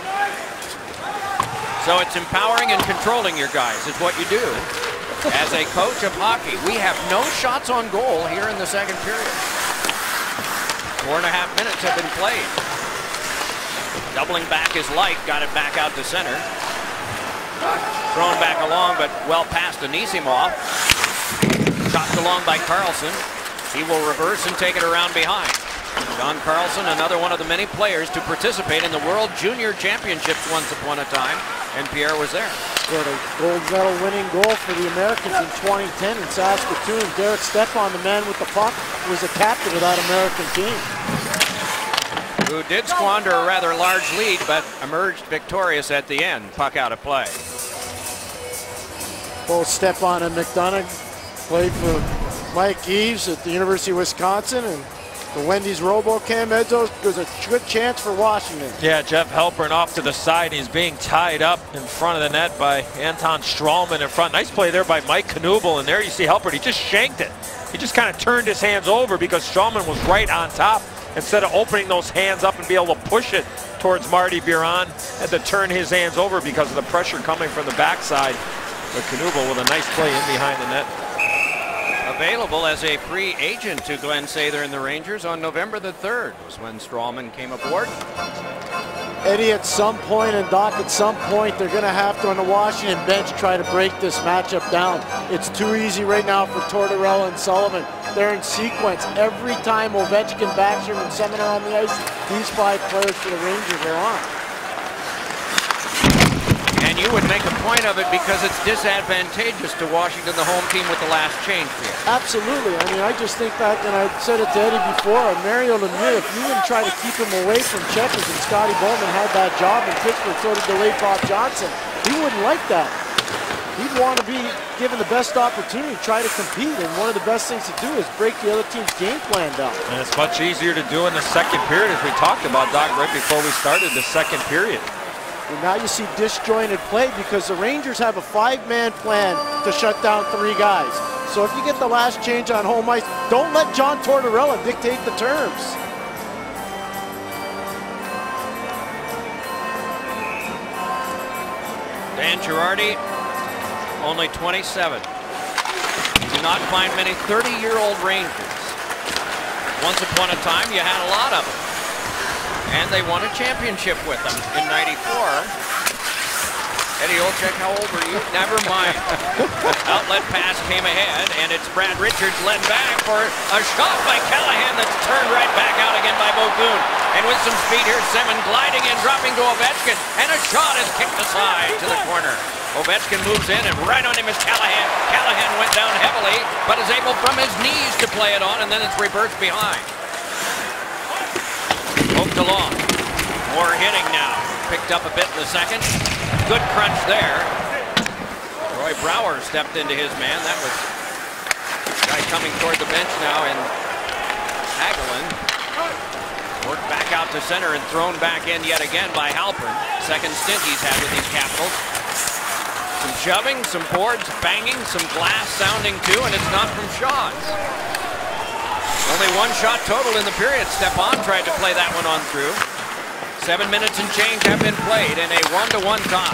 So it's empowering and controlling your guys is what you do. As a coach of hockey, we have no shots on goal here in the second period. Four and a half minutes have been played. Doubling back is Light, got it back out to center. Thrown back along, but well past Anisimov. Shots along by Carlson. He will reverse and take it around behind. John Carlson, another one of the many players to participate in the World Junior Championships once upon a time, and Pierre was there. Scored a gold medal winning goal for the Americans in twenty ten in Saskatoon. Derek Stepan, the man with the puck, was a captain of that American team. Who did squander a rather large lead, but emerged victorious at the end. Puck out of play. Both Stepan and McDonough played for Mike Eaves at the University of Wisconsin, and the Wendy's RoboCam. Edzo, there's a good chance for Washington. Yeah, Jeff Halpern off to the side. He's being tied up in front of the net by Anton Strawman in front. Nice play there by Mike Knuble, and there you see Halpern. He just shanked it. He just kind of turned his hands over because Strawman was right on top. Instead of opening those hands up and be able to push it towards Marty Biron, had to turn his hands over because of the pressure coming from the backside. But Knuble with a nice play in behind the net. Available as a free agent to Glenn Sather and the Rangers on November the third was when Strawman came aboard. Eddie, at some point, and Doc, at some point, they're going to have to, on the Washington bench, try to break this matchup down. It's too easy right now for Tortorella and Sullivan. They're in sequence. Every time Ovechkin, Backstrom, and Semin are on the ice, these five players for the Rangers are on. And you would make a point of it because it's disadvantageous to Washington, the home team, with the last change here. Absolutely. I mean, I just think back, and I said it to Eddie before, Mario Lemieux, if you didn't try to keep him away from Checkers, and Scotty Bowman had that job in Pittsburgh, so did the late Bob Johnson, he wouldn't like that. He'd want to be given the best opportunity to try to compete, and one of the best things to do is break the other team's game plan down. And it's much easier to do in the second period, as we talked about, Doc, right before we started the second period. And now you see disjointed play because the Rangers have a five-man plan to shut down three guys. So if you get the last change on home ice, don't let John Tortorella dictate the terms. Dan Girardi, only twenty-seven. You do not find many thirty-year-old Rangers. Once upon a time, you had a lot of them. And they won a championship with them in ninety-four. Eddie Olczyk, how old were you? Never mind. Outlet pass came ahead, and it's Brad Richards led back for a shot by Callahan that's turned right back out again by Bokun. And with some speed here, Semin gliding in, dropping to Ovechkin, and a shot is kicked aside to the corner. Ovechkin moves in, and right on him is Callahan. Callahan went down heavily, but is able from his knees to play it on, and then it's reversed behind. Poked along. More hitting now. Picked up a bit in the second. Good crunch there. Roy Brouwer stepped into his man. That was the guy coming toward the bench now, and Hagelin worked back out to center and thrown back in yet again by Halpern. Second stint he's had with these Capitals. Some shoving, some boards banging, some glass sounding too, and it's not from shots. Only one shot total in the period. Stepan tried to play that one on through. Seven minutes and change have been played in a one-to-one tie.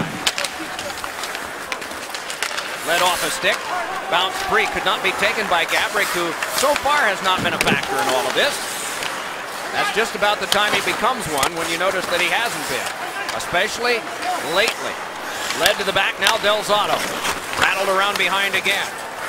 Led off a stick. Bounced free. Could not be taken by Gaborik, who so far has not been a factor in all of this. That's just about the time he becomes one when you notice that he hasn't been. Especially lately. Led to the back now, Del Zotto. Rattled around behind again.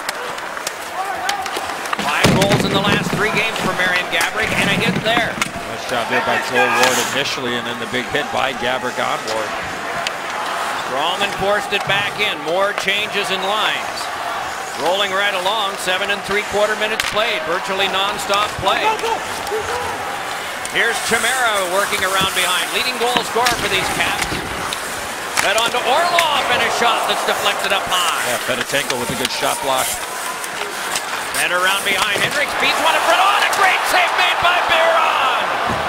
Five goals in the last three games for Marian Gaborik, and a hit there. Nice job there by Joel Ward initially, and then the big hit by Gaborik on Ward. Strawman forced it back in. More changes in lines. Rolling right along, seven and three quarter minutes played. Virtually non-stop play. Here's Chimera working around behind. Leading goal scorer for these Caps. Led on to Orlov, and a shot that's deflected up high. Yeah, Fedotenko with a good shot block. And around behind, Hendricks beats one in front. On a great save made by Biron.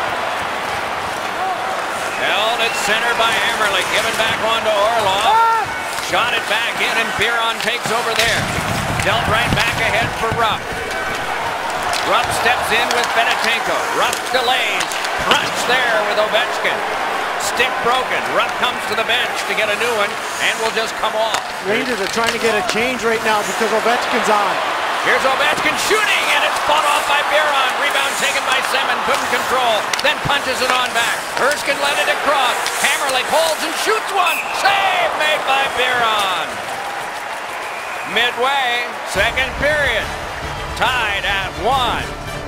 Held at center by Hammerly. Given back on to Orlov. Shot it back in, and Biron takes over there. Dealt right back ahead for Rupp. Rupp steps in with Fedotenko. Rupp delays. Crunch there with Ovechkin. Stick broken. Rupp comes to the bench to get a new one, and will just come off. Rangers are trying to get a change right now because Ovechkin's on. Here's Ovechkin shooting, and it's fought off by Biron. Rebound taken by Semin, couldn't control, then punches it on back. Erskine led it across. Hammerlich holds and shoots one. Save made by Biron. Midway, second period. Tied at one.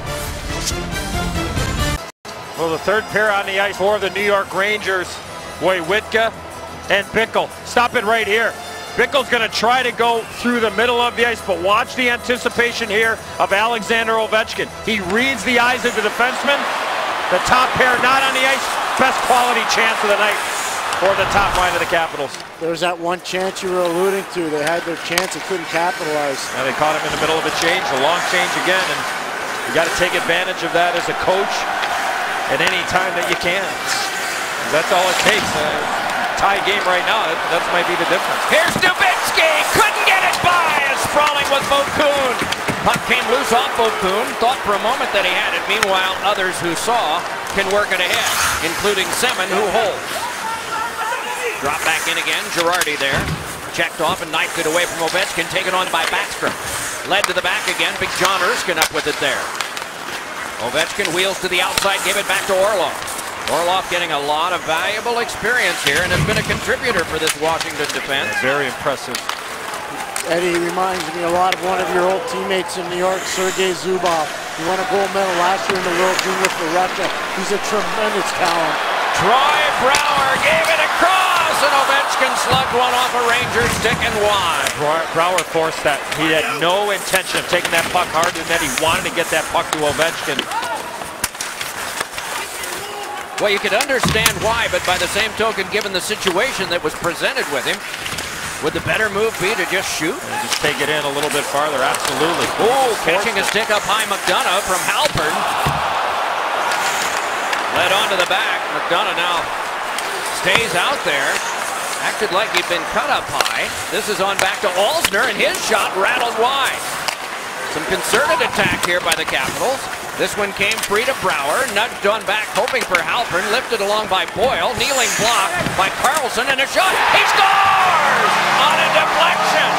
Well, the third pair on the ice for the New York Rangers, Wojciechowski and Bickell. Stop it right here. Bickell's going to try to go through the middle of the ice, but watch the anticipation here of Alexander Ovechkin. He reads the eyes of the defenseman. The top pair not on the ice. Best quality chance of the night for the top line of the Capitals. There's that one chance you were alluding to. They had their chance, they couldn't capitalize. And they caught him in the middle of a change, a long change again, and you got to take advantage of that as a coach at any time that you can. That's all it takes. Uh, tie game right now, that, that might be the difference. Here's Dubinsky, couldn't get it by, as sprawling with Bokun. Puck came loose off Bokun, thought for a moment that he had it. Meanwhile, others who saw can work it ahead, including Semin, who holds. Drop back in again, Girardi there. Checked off and knifed it away from Ovechkin, taken on by Backstrom. Led to the back again. Big John Erskine up with it there. Ovechkin wheels to the outside, gave it back to Orlov. Orlov getting a lot of valuable experience here and has been a contributor for this Washington defense. Very impressive. Eddie reminds me a lot of one of your old teammates in New York, Sergei Zubov. He won a gold medal last year in the World Junior for Russia. He's a tremendous talent. Troy Brouwer gave it across, and Ovechkin slugged one off a Ranger stick and wide. Brouwer forced that. He had no intention of taking that puck harder than that. He wanted to get that puck to Ovechkin. Well, you could understand why, but by the same token, given the situation that was presented with him, would the better move be to just shoot? And just take it in a little bit farther, absolutely. Oh, catching a stick up high, McDonough from Halpern. Led onto the back. McDonough now stays out there. Acted like he'd been cut up high. This is on back to Alzner, and his shot rattled wide. Some concerted attack here by the Capitals. This one came free to Brouwer, nudged on back, hoping for Halpern, lifted along by Boyle, kneeling block by Carlson, and a shot. He scores on a deflection.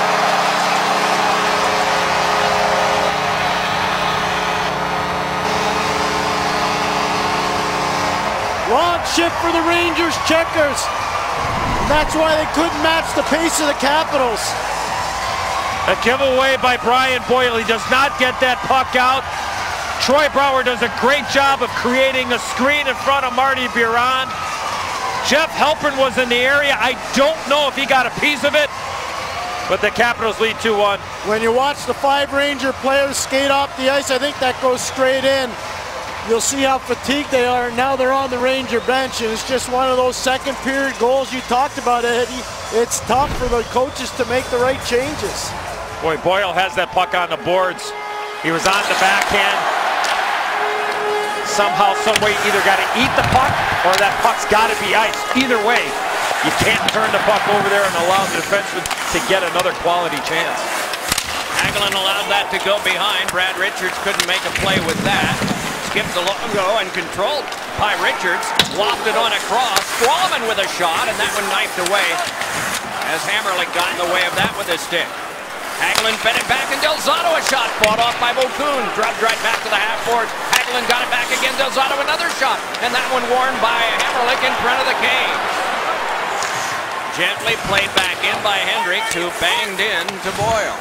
Long shift for the Rangers checkers. And that's why they couldn't match the pace of the Capitals. A giveaway by Brian Boyle. He does not get that puck out. Troy Brouwer does a great job of creating a screen in front of Marty Biron. Jeff Halpern was in the area. I don't know if he got a piece of it, but the Capitals lead two one. When you watch the five Ranger players skate off the ice, I think that goes straight in. You'll see how fatigued they are. Now they're on the Ranger bench, and it's just one of those second period goals you talked about, Eddie. It's tough for the coaches to make the right changes. Boy, Boyle has that puck on the boards. He was on the backhand. Somehow, some way, either got to eat the puck or that puck's got to be iced. Either way, you can't turn the puck over there and allow the defenseman to get another quality chance. Hagelin allowed that to go behind. Brad Richards couldn't make a play with that. Skipped the logo and controlled by Richards. Lofted on across. Swallman with a shot, and that one knifed away as Hammerlick got in the way of that with his stick. Hagelin fed it back, and Delzato a shot fought off by Vokoun. Drubbed right back to the half boards. Hagelin got it back again. Delzato another shot, and that one worn by Hammerlick in front of the cage. Gently played back in by Hendricks, who banged in to Boyle.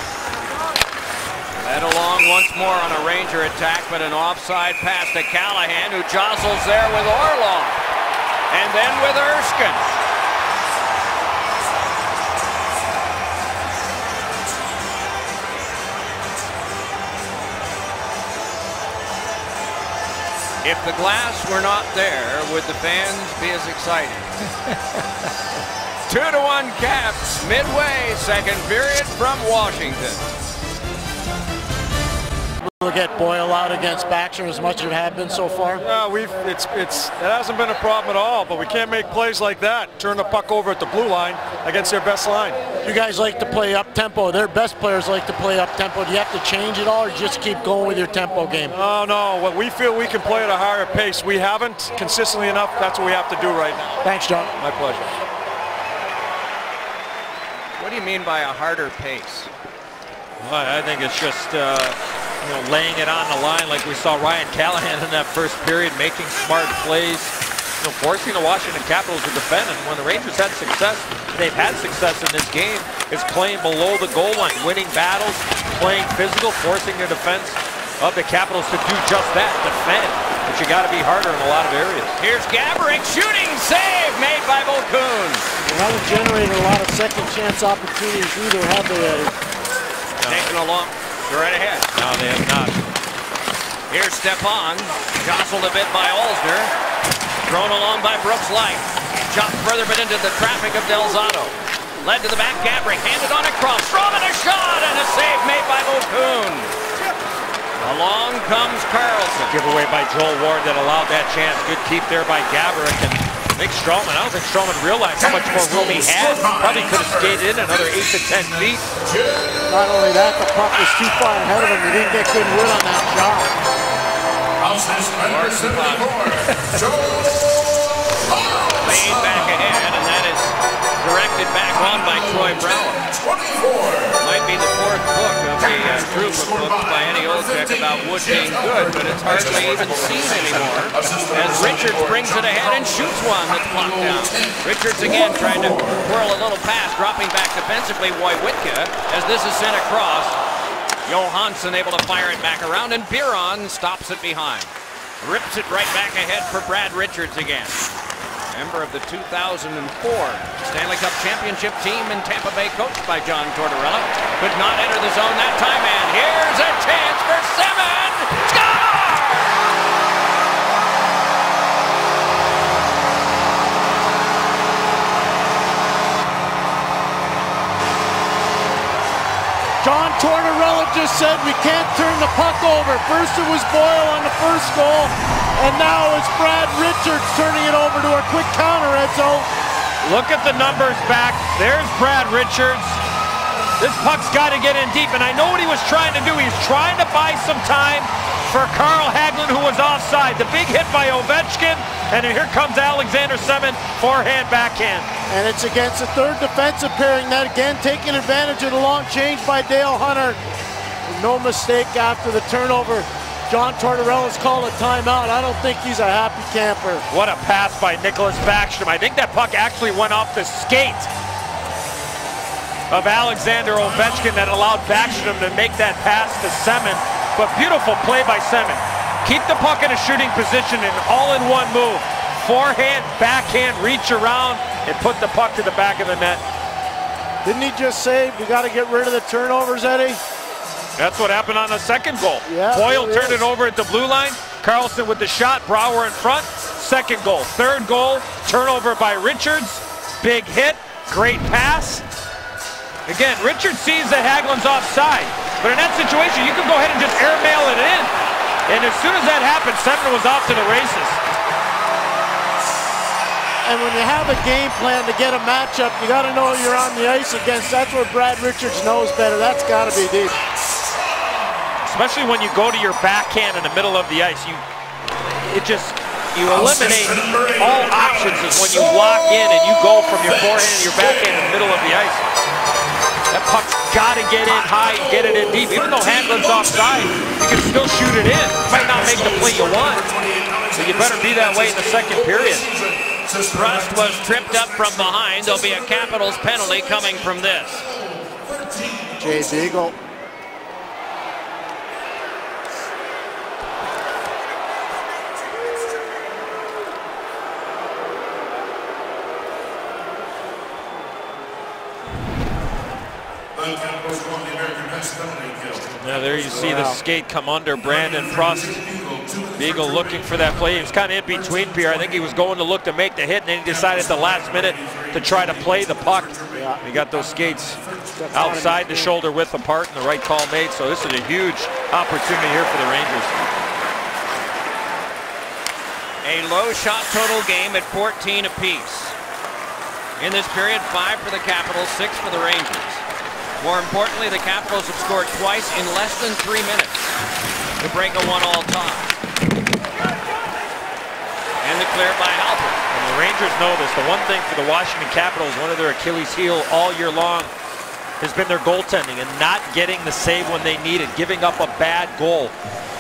Led along once more on a Ranger attack, but an offside pass to Callahan, who jostles there with Orlov. And then with Erskine. If the glass were not there, would the fans be as excited? Two to one Caps, midway, second period from Washington. We'll get Boyle out against Backstrom as much as it has been so far. Yeah, we've it's it's it hasn't been a problem at all, but we can't make plays like that. Turn the puck over at the blue line against their best line. You guys like to play up tempo. Their best players like to play up tempo. Do you have to change it all, or just keep going with your tempo game? Oh no, what we feel we can play at a higher pace. We haven't consistently enough. That's what we have to do right now. Thanks, John. My pleasure. What do you mean by a harder pace? Well, I think it's just uh, you know, laying it on the line like we saw Ryan Callahan in that first period, making smart plays, you know, forcing the Washington Capitals to defend. And when the Rangers had success, they've had success in this game, is playing below the goal line, winning battles, playing physical, forcing the defense of the Capitals to do just that, defend. But you got to be harder in a lot of areas. Here's Gaborik, shooting save made by Vokoun. They haven't generated a lot of second chance opportunities either, have they, Eddie? Taking along, they're right ahead. No, they have not. Here's Stepan, jostled a bit by Alzner, thrown along by Brooks Light. Chopped further but into the traffic of Delzato. Led to the back, Gaborik, handed on across. Stroman a shot, and a save made by Vokoun. Along comes Carlson. Giveaway by Joel Ward that allowed that chance. Good keep there by Gaborik. And Nick Stroman, I don't think Stroman realized how much more room he had. Probably could have skated in another eight to ten feet. Not only that, the puck was too far ahead of him. He didn't get good wood on that shot. Fade back ahead, and that is directed back on by Troy Brouwer. Might be the fourth book of books by Eddie Olczyk about Wood being good, but it's hardly even seen anymore as Richards brings it ahead and shoots one that's blocked down. Richards again trying to whirl a little pass, dropping back defensively. Wojtwitka as this is sent across. Johansson able to fire it back around, and Biron stops it behind. Rips it right back ahead for Brad Richards again. Member of the two thousand four Stanley Cup Championship team in Tampa Bay, coached by John Tortorella. Could not enter the zone that time, and here's a chance for Semin! Score! John Tortorella just said we can't turn the puck over. First it was Boyle on the first goal, and now it's Brad Richards turning it over to a quick counter, Edzo. Look at the numbers back. There's Brad Richards. This puck's got to get in deep, and I know what he was trying to do. He was trying to buy some time for Carl Hagelin, who was offside. The big hit by Ovechkin, and then here comes Alexander Semin, forehand, backhand. And it's against the third defensive pairing, that again taking advantage of the long change by Dale Hunter. No mistake after the turnover. John Tortorella's called a timeout. I don't think he's a happy camper. What a pass by Nicholas Backstrom. I think that puck actually went off the skate of Alexander Ovechkin that allowed Backstrom to make that pass to Semin. But beautiful play by Semin. Keep the puck in a shooting position and all in one move. Forehand, backhand, reach around, and put the puck to the back of the net. Didn't he just say we got to get rid of the turnovers, Eddie? That's what happened on the second goal. Yeah, Boyle really turned is. it over at the blue line. Carlson with the shot. Brouwer in front. Second goal. Third goal, turnover by Richards. Big hit. Great pass. Again, Richards sees that Hagelin's offside. But in that situation, you can go ahead and just airmail it in. And as soon as that happened, Semin was off to the races. And when you have a game plan to get a matchup, you got to know who you're on the ice against. That's where Brad Richards knows better. That's got to be deep. Especially when you go to your backhand in the middle of the ice. You, it just, you eliminate all options is when you lock in and you go from your forehand and your backhand in the middle of the ice. That puck's got to get in high and get it in deep. Even though Hagelin's offside, you can still shoot it in. Might not make the play you want, so you better be that way in the second period. Rust was tripped up from behind. There'll be a Capitals penalty coming from this. Jay Beagle. Now there you see the skate come under Brandon Prust. Beagle looking for that play. He was kind of in between here. I think he was going to look to make the hit, and then he decided at the last minute to try to play the puck. He got those skates outside the shoulder width apart, and the right call made. So this is a huge opportunity here for the Rangers. A low shot total game at fourteen apiece. In this period, five for the Capitals, six for the Rangers. More importantly, the Capitals have scored twice in less than three minutes to break a one-all tie. And the clear by Halpern. And the Rangers know this. The one thing for the Washington Capitals, one of their Achilles heel all year long, has been their goaltending and not getting the save when they need it, giving up a bad goal.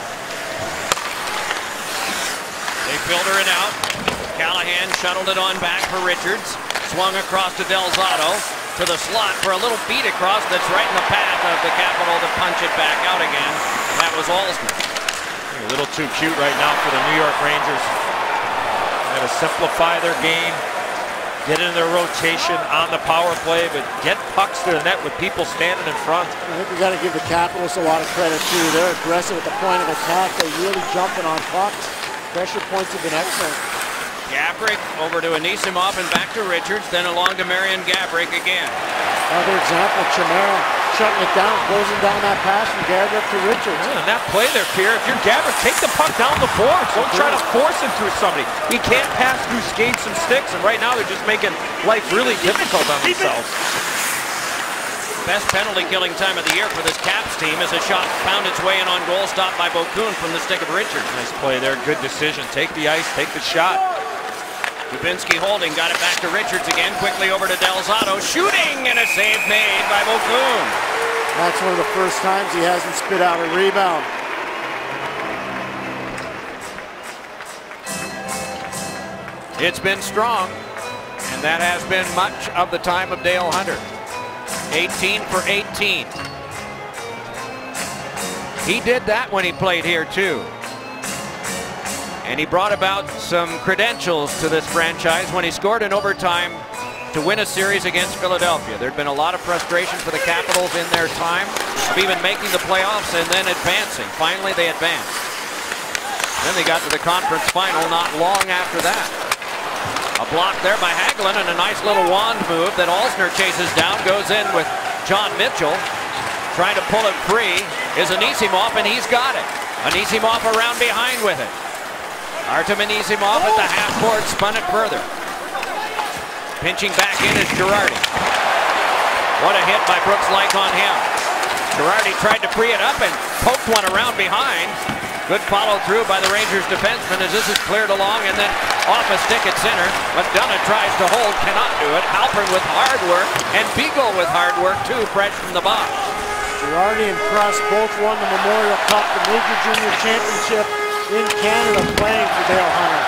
They filter it out. Callahan shuttled it on back for Richards. Swung across to Delzato. To the slot for a little beat across that's right in the path of the Capital to punch it back out again. That was Alsman. A little too cute right now for the New York Rangers. Got to simplify their game, get in their rotation on the power play, but get pucks to the net with people standing in front. I think we got to give the Capitals a lot of credit too. They're aggressive at the point of attack. They're really jumping on pucks. Pressure points have been excellent. Gabrick over to Anisimov and back to Richards, then along to Marian Gabrick again. Another example, Chimera shutting it down, closing down that pass from Gabrick to Richards. Yeah, and that play there, Pierre, if you're Gabrick, take the puck down the boards. Don't try to force it through somebody. He can't pass through skates and sticks, and right now they're just making life really difficult on themselves. Best penalty killing time of the year for this Caps team as a shot found its way in on goal, stopped by Bokun from the stick of Richards. Nice play there, good decision. Take the ice, take the shot. Dubinsky holding, got it back to Richards again, quickly over to Delzato, shooting, and a save made by Bokun. That's one of the first times he hasn't spit out a rebound. It's been strong, and that has been much of the time of Dale Hunter. eighteen for eighteen. He did that when he played here too. And he brought about some credentials to this franchise when he scored in overtime to win a series against Philadelphia. There'd been a lot of frustration for the Capitals in their time of even making the playoffs and then advancing. Finally, they advanced. Then they got to the conference final not long after that. A block there by Hagelin and a nice little wand move that Alzner chases down, goes in with John Mitchell. Trying to pull it free is Anisimov, and he's got it. Anisimov around behind with it. Artem Anisimov at the half court, spun it further. Pinching back in is Girardi. What a hit by Brooks Laich on him. Girardi tried to free it up and poked one around behind. Good follow through by the Rangers defenseman as this is cleared along and then off a stick at center. McDonough tries to hold, cannot do it. Halpern with hard work and Beagle with hard work too, fresh from the box. Girardi and Krust both won the Memorial Cup, the Major Junior Championship in Canada, playing for Dale Hunter.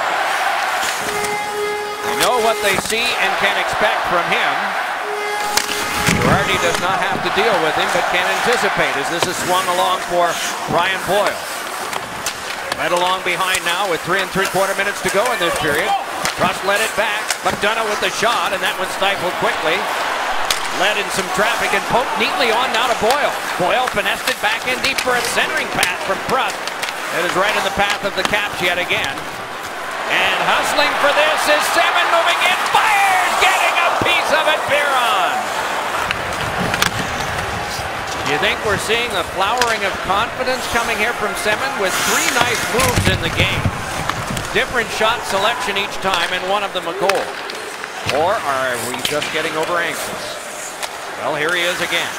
They know what they see and can expect from him. Girardi does not have to deal with him, but can anticipate as this is swung along for Brian Boyle. Led along behind now with three and three quarter minutes to go in this period. Krust led it back. McDonough with the shot, and that one stifled quickly. Led in some traffic and poked neatly on now to Boyle. Boyle finessed it back in deep for a centering pass from Krust. That is right in the path of the Caps yet again. And hustling for this is Semin moving in, fires, getting a piece of it, Biron. Do you think we're seeing a flowering of confidence coming here from Semin with three nice moves in the game? Different shot selection each time and one of them a goal. Or are we just getting over anxious? Well, here he is again.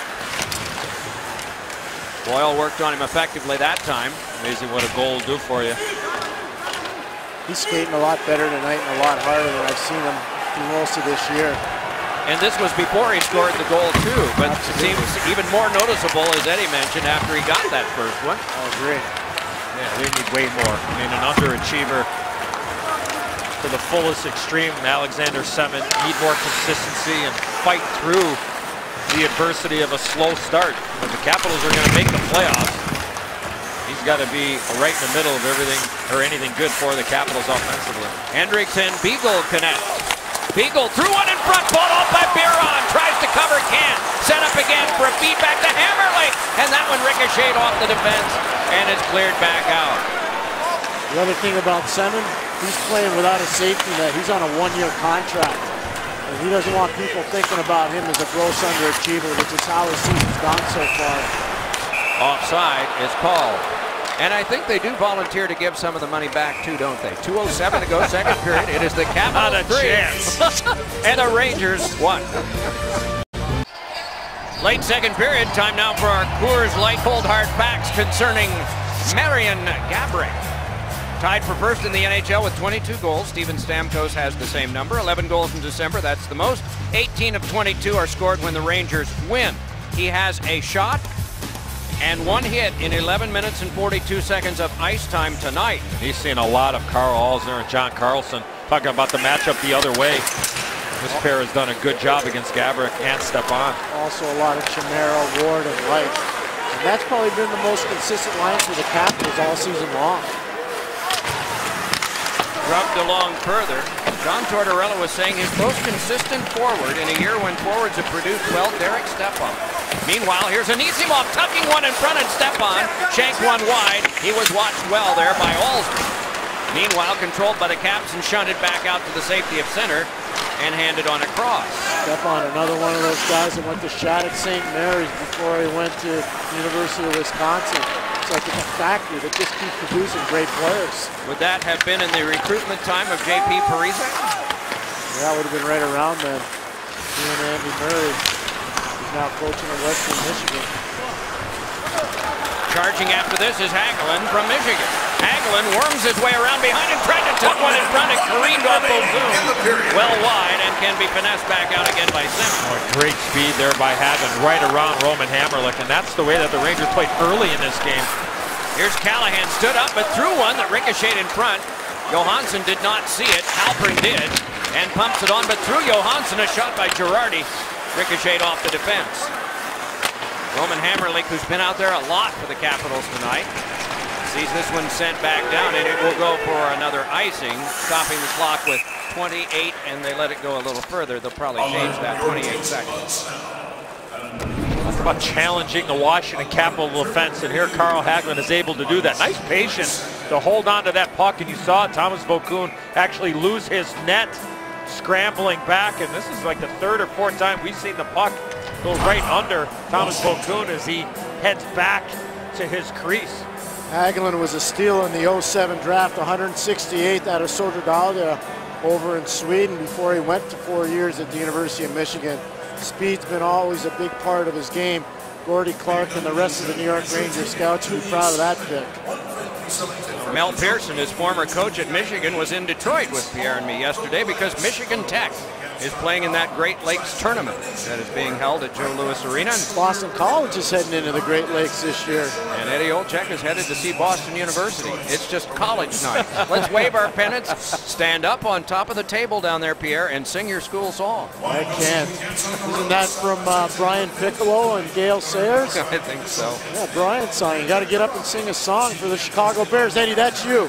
Boyle worked on him effectively that time. Amazing what a goal will do for you. He's skating a lot better tonight and a lot harder than I've seen him through most of this year. And this was before he scored the goal too, but Absolutely. It seems even more noticeable, as Eddie mentioned, after he got that first one. I agree. Yeah, they need way more. I mean, an underachiever to the fullest extreme. Alexander Semin need more consistency and fight through the adversity of a slow start. If the Capitals are going to make the playoffs, he's got to be right in the middle of everything or anything good for the Capitals offensively. Hendricks and Beagle connect. Beagle threw one in front, ball off by Biron, tries to cover, can't. Set up again for a feedback to Hammerly, and that one ricocheted off the defense and is cleared back out. The other thing about Semin, he's playing without a safety net. He's on a one-year contract. And he doesn't want people thinking about him as a gross underachiever, which is how his season's gone so far. Offside is called. And I think they do volunteer to give some of the money back too, don't they? two oh seven to go, second period. It is the Capitals three and the Rangers one. Late second period. Time now for our Coors Light cold hard facts concerning Marian Gaborik. Tied for first in the N H L with twenty-two goals. Steven Stamkos has the same number. eleven goals in December. That's the most. eighteen of twenty-two are scored when the Rangers win. He has a shot and one hit in eleven minutes and forty-two seconds of ice time tonight. He's seen a lot of Carl Alzner and John Carlson. Talking about the matchup the other way. This pair has done a good job against Gaborik and Stepan. Also a lot of Chimera, Ward, and Light. And that's probably been the most consistent line for the Capitals all season long. Rubbed along further. John Tortorella was saying his most consistent forward in a year when forwards have produced well, Derek Stepan. Meanwhile, here's Anisimov tucking one in front and Stepan shanked one wide. He was watched well there by Alzner. Meanwhile, controlled by the Caps and shunted back out to the safety of center and handed on across. Stepan, another one of those guys that went to Shattuck Saint Mary's before he went to University of Wisconsin. It's like it's a factory that just keeps producing great players. Would that have been in the recruitment time of J P Parise? Yeah, that would have been right around then. He and Andy Murray is now coaching in Western Michigan. Charging after this is Hagelin from Michigan. Hagelin worms his way around behind and tried to tuck one in front and careened off Bozun well wide and can be finessed back out again by Simmons. Oh, great speed there by Hagelin right around Roman Hamrlik, and that's the way that the Rangers played early in this game. Here's Callahan, stood up but threw one that ricocheted in front. Johansson did not see it. Halpern did and pumps it on, but through Johansson, a shot by Girardi ricocheted off the defense. Roman Hamrlik, who's been out there a lot for the Capitals tonight, sees this one sent back down, and it will go for another icing, stopping the clock with twenty-eight, and they let it go a little further. They'll probably change that, twenty-eight seconds. Talk about challenging the Washington Capital defense, and here Carl Hagelin is able to do that. Nice patience to hold on to that puck, and you saw Thomas Vokoun actually lose his net, scrambling back, and this is like the third or fourth time we've seen the puck go right under Thomas Vokoun as he heads back to his crease. Hagelin was a steal in the oh seven draft, one hundred sixty-eighth out of Södertälje over in Sweden before he went to four years at the University of Michigan. Speed's been always a big part of his game. Gordie Clark and the rest of the New York Rangers scouts will be proud of that pick. Mel Pearson, his former coach at Michigan, was in Detroit with Pierre and me yesterday because Michigan Tech is playing in that Great Lakes tournament that is being held at Joe Louis Arena. Boston College is heading into the Great Lakes this year. And Eddie Olczyk is headed to see Boston University. It's just college night. Let's wave our pennants, stand up on top of the table down there, Pierre, and sing your school song. I can't. Isn't that from uh, Brian Piccolo and Gail Sayers? I think so. Yeah, Brian's song. You got to get up and sing a song for the Chicago Bears. Eddie, that's you.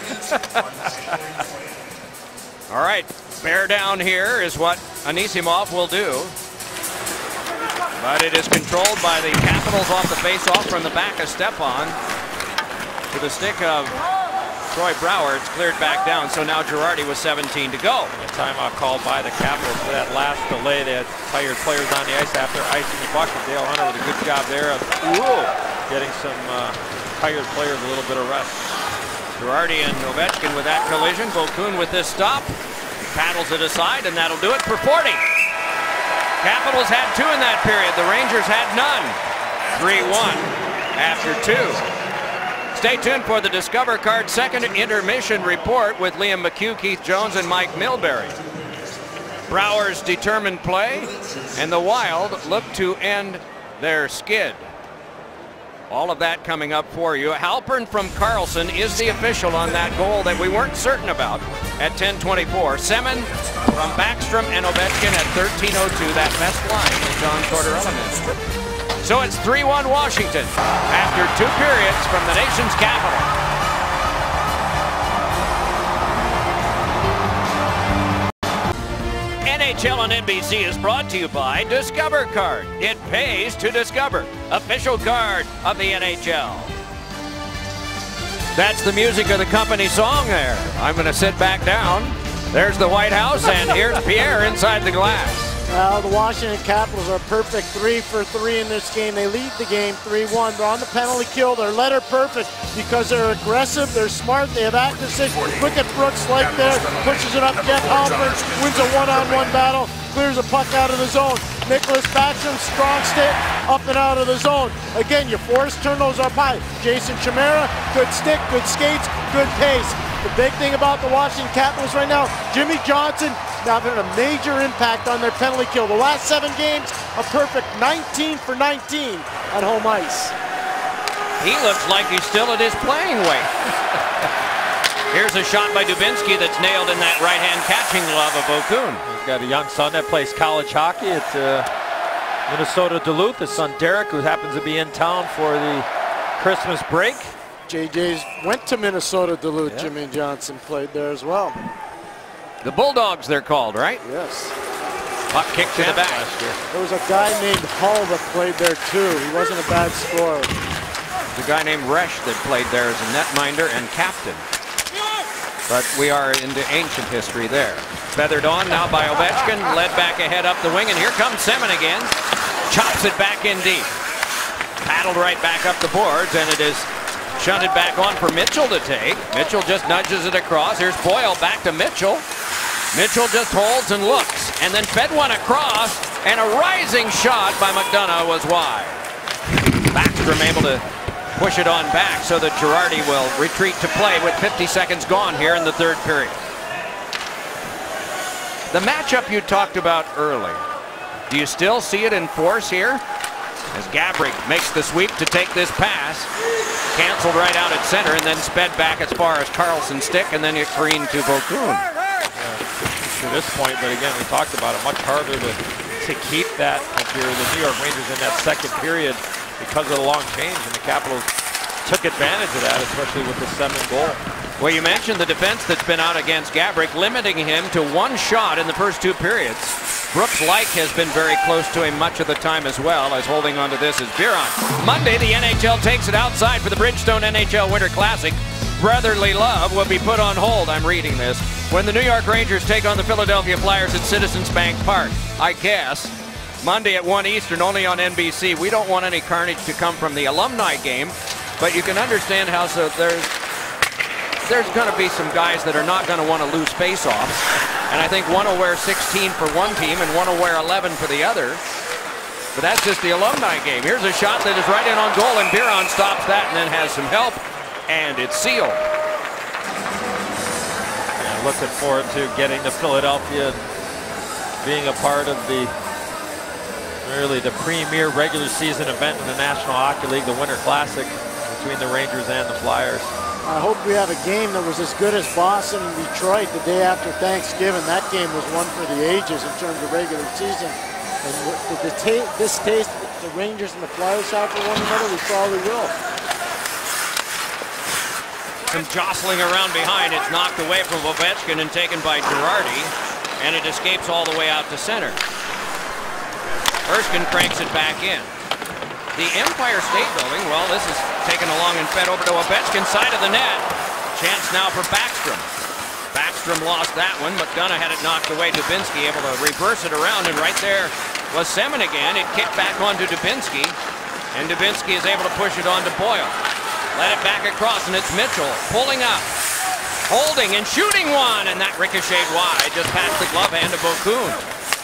All right, bear down here is what Anisimov will do. But it is controlled by the Capitals off the face-off from the back of Stepan to the stick of Troy Brouwer. It's cleared back down, so now Girardi with seventeen to go. A timeout called by the Capitals for that last delay. They had tired players on the ice after icing the puck. Dale Hunter with a good job there of ooh, getting some uh, tired players a little bit of rest. Girardi and Ovechkin with that collision. Vokoun with this stop. Paddles it aside, and that'll do it for forty. Capitals had two in that period. The Rangers had none. three one after two. Stay tuned for the Discover Card second intermission report with Liam McHugh, Keith Jones, and Mike Milbury. Brouwer's determined play, and the Wild look to end their skid. All of that coming up for you. Halpern from Carlson is the official on that goal that we weren't certain about at ten twenty-four. Semin from Backstrom and Ovechkin at thirteen oh two. That best line that John Tortorella mentioned. So it's three one Washington after two periods from the nation's capital. N H L on N B C is brought to you by Discover Card. It pays to discover. Official card of the N H L. That's the music of the company song there. I'm going to sit back down. There's the White House, and here's Pierre inside the glass. Well, the Washington Capitals are perfect three for three in this game. They lead the game three one. They're on the penalty kill. They're letter perfect because they're aggressive. They're smart. They have accuracy. Look at Brooks Lake there. Pushes it up. Jeff Halpern wins a one-on-one battle. Clears a puck out of the zone. Nicholas Backstrom, strong stick, up and out of the zone. Again, you force turn those up high. Jason Chimera, good stick, good skates, good pace. The big thing about the Washington Capitals right now, Jimmy Johnson having a major impact on their penalty kill. The last seven games, a perfect nineteen for nineteen on home ice. He looks like he's still at his playing weight. Here's a shot by Dubinsky that's nailed in that right-hand catching glove of Vokoun. He's got a young son that plays college hockey at uh, Minnesota Duluth. His son Derek, who happens to be in town for the Christmas break. J J's went to Minnesota Duluth. Yeah. Jimmy Johnson played there as well. The Bulldogs, they're called, right? Yes. Puck kick to the back. There was a guy named Hull that played there too. He wasn't a bad scorer. There's a guy named Resch that played there as a netminder and captain. But we are into ancient history there. Feathered on now by Ovechkin, led back ahead up the wing, and here comes Semin again. Chops it back in deep. Paddled right back up the boards, and it is shunted back on for Mitchell to take. Mitchell just nudges it across. Here's Boyle back to Mitchell. Mitchell just holds and looks, and then fed one across, and a rising shot by McDonough was wide. Backstrom able to push it on back so that Girardi will retreat to play with fifty seconds gone here in the third period. The matchup you talked about early, do you still see it in force here? As Gaborik makes the sweep to take this pass, canceled right out at center and then sped back as far as Carlson's stick and then it green to Vokoun. Yeah, to this point, but again, we talked about it, much harder to, to keep that if you're the New York Rangers in that second period because of the long change, and the Capitals took advantage of that, especially with the seven goal. Well, you mentioned the defense that's been out against Gaborik, limiting him to one shot in the first two periods. Brooks Laich has been very close to him much of the time as well, as holding on to this is Biron. Monday, the N H L takes it outside for the Bridgestone N H L Winter Classic. Brotherly love will be put on hold, I'm reading this, when the New York Rangers take on the Philadelphia Flyers at Citizens Bank Park. I guess. Monday at one Eastern, only on N B C. We don't want any carnage to come from the alumni game, but you can understand how so there's there's going to be some guys that are not going to want to lose face-offs. And I think one will wear sixteen for one team and one will wear eleven for the other. But that's just the alumni game. Here's a shot that is right in on goal, and Biron stops that and then has some help, and it's sealed. Yeah, looking forward to getting to Philadelphia, being a part of the really the premier regular season event in the National Hockey League, the Winter Classic between the Rangers and the Flyers. I hope we have a game that was as good as Boston and Detroit the day after Thanksgiving. That game was one for the ages in terms of regular season. And the, the, the this taste the Rangers and the Flyers have for one another, we probably will. Some jostling around behind. It's knocked away from Ovechkin and taken by Girardi, and it escapes all the way out to center. Erskine cranks it back in. The Empire State Building, well, this is taken along and fed over to Ovechkin's side of the net. Chance now for Backstrom. Backstrom lost that one, but Gunna had it knocked away. Dubinsky able to reverse it around, and right there was Semin again. It kicked back onto Dubinsky, and Dubinsky is able to push it on to Boyle. Let it back across, and it's Mitchell pulling up, holding and shooting one, and that ricocheted wide, just past the glove hand of Vokoun.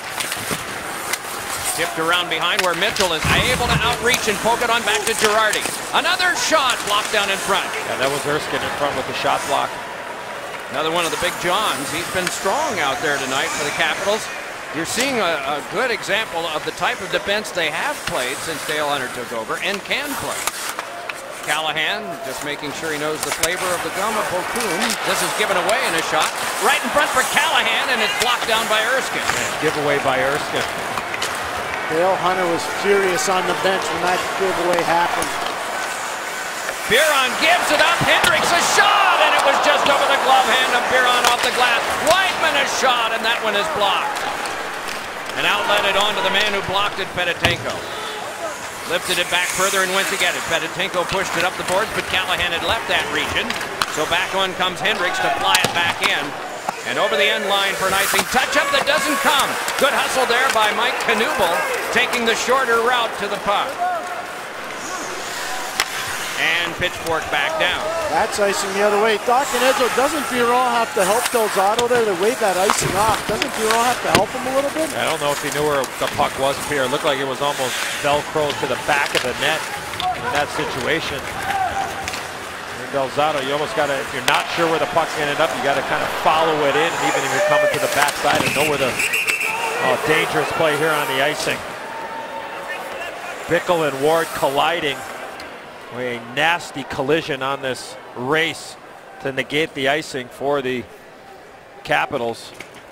Tipped around behind where Mitchell is able to outreach and poke it on back to Girardi. Another shot blocked down in front. Yeah, that was Erskine in front with the shot block. Another one of the big Johns. He's been strong out there tonight for the Capitals. You're seeing a, a good example of the type of defense they have played since Dale Hunter took over and can play. Callahan just making sure he knows the flavor of the gum of Vokoun. This is given away in a shot. Right in front for Callahan, and it's blocked down by Erskine. Yeah, giveaway by Erskine. Dale Hunter was furious on the bench when that giveaway happened. Biron gives it up. Hendricks a shot, and it was just over the glove hand of Biron off the glass. Whiteman a shot, and that one is blocked. And outletted onto the man who blocked it, Fedotenko. Lifted it back further and went to get it. Fedotenko pushed it up the boards, but Callahan had left that region. So back on comes Hendricks to fly it back in. And over the end line for an icing touch-up that doesn't come. Good hustle there by Mike Knuble, taking the shorter route to the puck. And pitchfork back down. That's icing the other way. Doc and Edzo, doesn't Biron have to help Delzato there to wave that icing off? Doesn't Biron have to help him a little bit? I don't know if he knew where the puck was up here. It looked like it was almost Velcro to the back of the net in that situation. Delzato, you almost got to, if you're not sure where the puck ended up, you got to kind of follow it in, and even if you're coming to the backside and know where the oh, dangerous play here on the icing. Bickell and Ward colliding. A nasty collision on this race to negate the icing for the Capitals.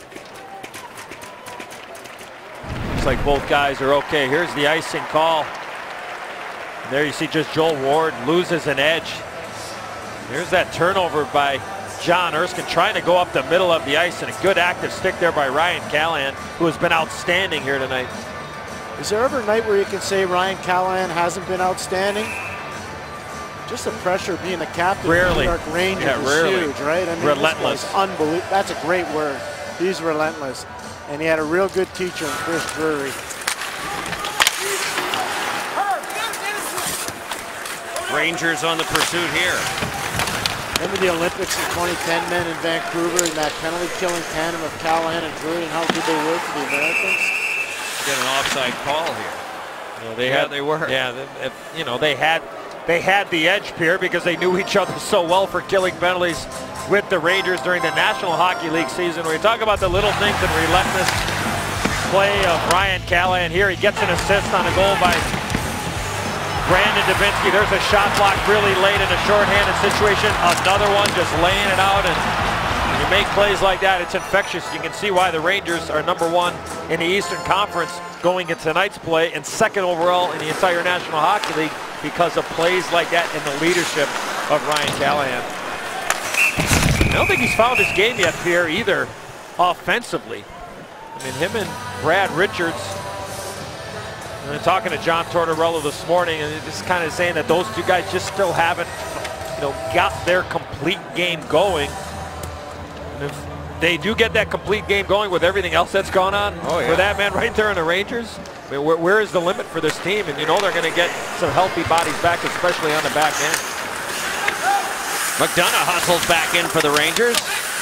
Looks like both guys are okay. Here's the icing call. And there you see just Joel Ward loses an edge. Here's that turnover by John Erskine trying to go up the middle of the ice, and a good active stick there by Ryan Callahan, who has been outstanding here tonight. Is there ever a night where you can say Ryan Callahan hasn't been outstanding? Just the pressure of being the captain rarely. of the New York Rangers yeah, is rarely. huge, right? I mean, relentless. Unbelievable. That's a great word. He's relentless. And he had a real good teacher in Chris Drury. Rangers on the pursuit here. Remember the Olympics in twenty ten, men in Vancouver, and that penalty-killing tandem of Callahan and Drury, and how good they were for the Americans? Get an offside call here. You know, they yeah, had, they were. Yeah, they, you know, they had they had the edge here because they knew each other so well for killing penalties with the Rangers during the National Hockey League season. When you talk about the little things and relentless play of Ryan Callahan here, he gets an assist on a goal by Brandon Dubinsky. There's a shot block really late in a shorthanded situation. Another one just laying it out, and when you make plays like that, it's infectious. You can see why the Rangers are number one in the Eastern Conference going into tonight's play and second overall in the entire National Hockey League because of plays like that and the leadership of Ryan Callahan. I don't think he's found his game yet, Pierre, either offensively. I mean, him and Brad Richards, and then talking to John Tortorella this morning, and just kind of saying that those two guys just still haven't, you know, got their complete game going. And if they do get that complete game going with everything else that's gone on oh, yeah. for that man right there in the Rangers, I mean, where, where is the limit for this team? And you know they're going to get some healthy bodies back, especially on the back end. McDonough hustles back in for the Rangers.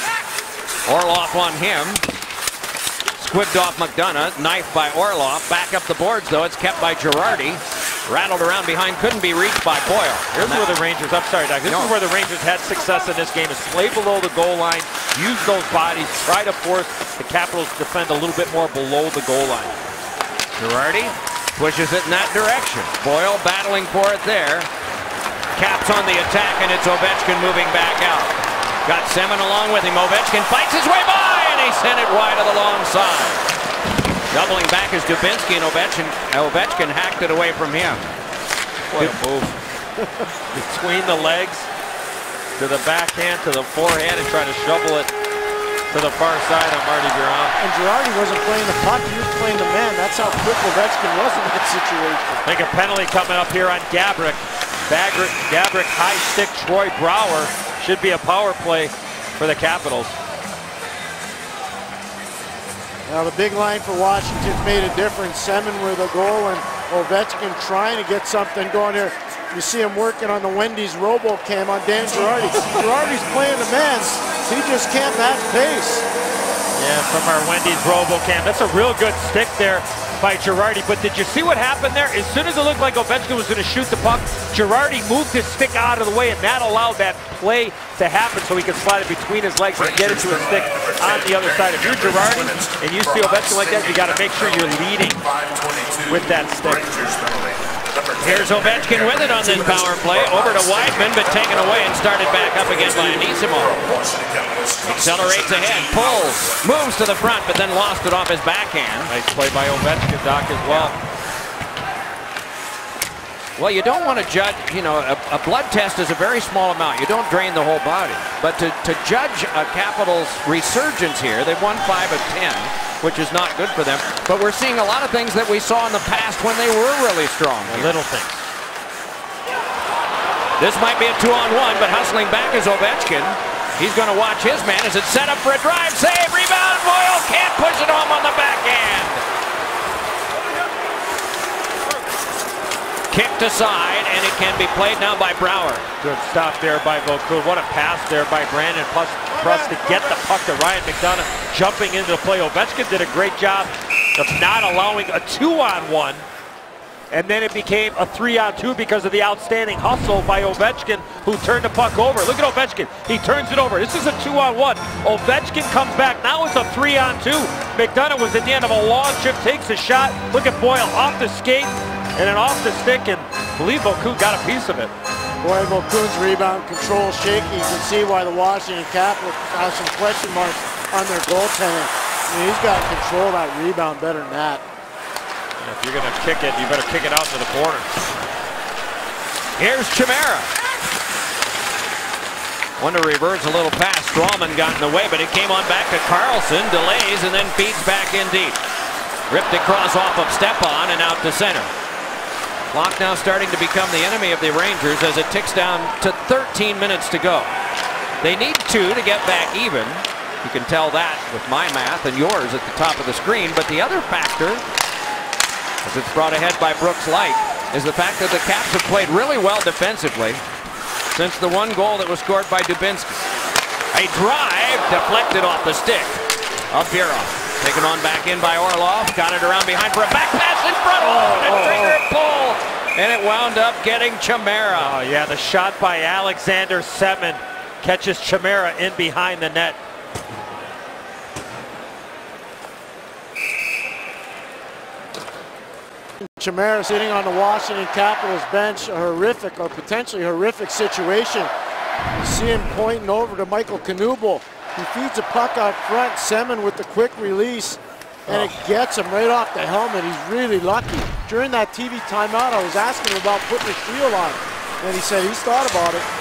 Orlov on him. Squibbed off McDonough, knifed by Orlov. Back up the boards, though. It's kept by Girardi. Rattled around behind, couldn't be reached by Boyle. Here's where the Rangers, I'm sorry, Doc. This no. is where the Rangers had success in this game, is play below the goal line, use those bodies, try to force the Capitals to defend a little bit more below the goal line. Girardi pushes it in that direction. Boyle battling for it there. Caps on the attack, and it's Ovechkin moving back out. Got Semin along with him. Ovechkin fights his way by, and he sent it wide to the long side. Doubling back is Dubinsky, and Ovechkin, Ovechkin hacked it away from him. What a move. Between the legs, to the backhand, to the forehand, and trying to shovel it to the far side of Marty Biron. And Girardi wasn't playing the puck, he was playing the man. That's how quick Ovechkin was in that situation. I think a penalty coming up here on Gabrick. Gabrick, Gabrick high stick Troy Brouwer. Should be a power play for the Capitals. Now the big line for Washington's made a difference. Semin with a goal and Ovechkin trying to get something going here. You see him working on the Wendy's RoboCam on Dan Girardi. Girardi's playing the man. He just can't match pace. Yeah, from our Wendy's RoboCam. That's a real good stick there by Girardi. But did you see what happened there? As soon as it looked like Ovechkin was going to shoot the puck, Girardi moved his stick out of the way, and that allowed that play to happen so he could slide it between his legs and get it to his stick on the other side. If you're Girardi and you see Ovechkin like that, you got to make sure you're leading with that stick. Here's Ovechkin with it on this power play. Over to Weidman, but taken away and started back up again by Anisimov. Accelerates ahead, pulls, moves to the front, but then lost it off his backhand. Nice play by Ovechkin, Doc, as well. Well, you don't want to judge, you know, a, a blood test is a very small amount. You don't drain the whole body. But to, to judge a Capitals resurgence here, they've won five of ten, which is not good for them. But we're seeing a lot of things that we saw in the past when they were really strong. Little things. This might be a two-on-one, but hustling back is Ovechkin. He's going to watch his man as it's set up for a drive. Save, rebound, Boyle can't push it home on the backhand. Kicked aside, and it can be played now by Brouwer. Good stop there by Vaucoux. What a pass there by Brandon Prust to get the puck to Ryan McDonough jumping into the play. Ovechkin did a great job of not allowing a two-on-one, and then it became a three-on-two because of the outstanding hustle by Ovechkin, who turned the puck over. Look at Ovechkin. He turns it over. This is a two-on-one. Ovechkin comes back. Now it's a three-on-two. McDonough was at the end of a long shift, takes a shot. Look at Boyle off the skate and then off the stick, and I believe Vaucoux got a piece of it. Boy, Vaucoux' rebound control shaky. You can see why the Washington Capitals have some question marks on their goaltending. I mean, he's got to control that rebound better than that. If you're going to kick it, you better kick it out to the corner. Here's Chimera. Wanted to reverse a little pass. Strawman got in the way, but it came on back to Carlson. Delays and then feeds back in deep. Ripped across off of Stepan and out to center. Clock now starting to become the enemy of the Rangers as it ticks down to thirteen minutes to go. They need two to get back even. You can tell that with my math and yours at the top of the screen. But the other factor, as it's brought ahead by Brooks Light, is the fact that the Caps have played really well defensively since the one goal that was scored by Dubinsky. A drive deflected off the stick of Biron. Taken on back in by Orlov. Got it around behind for a back pass in front. Oh, and a trigger pull And it wound up getting Chimera. Oh, yeah, the shot by Alexander Semin catches Chimera in behind the net. Chimera sitting on the Washington Capitals bench, a horrific or potentially horrific situation. You see him pointing over to Michael Knuble. He feeds a puck out front, Semin with the quick release, and oh. it gets him right off the helmet. He's really lucky. During that T V timeout, I was asking him about putting his shield on, and he said he's thought about it.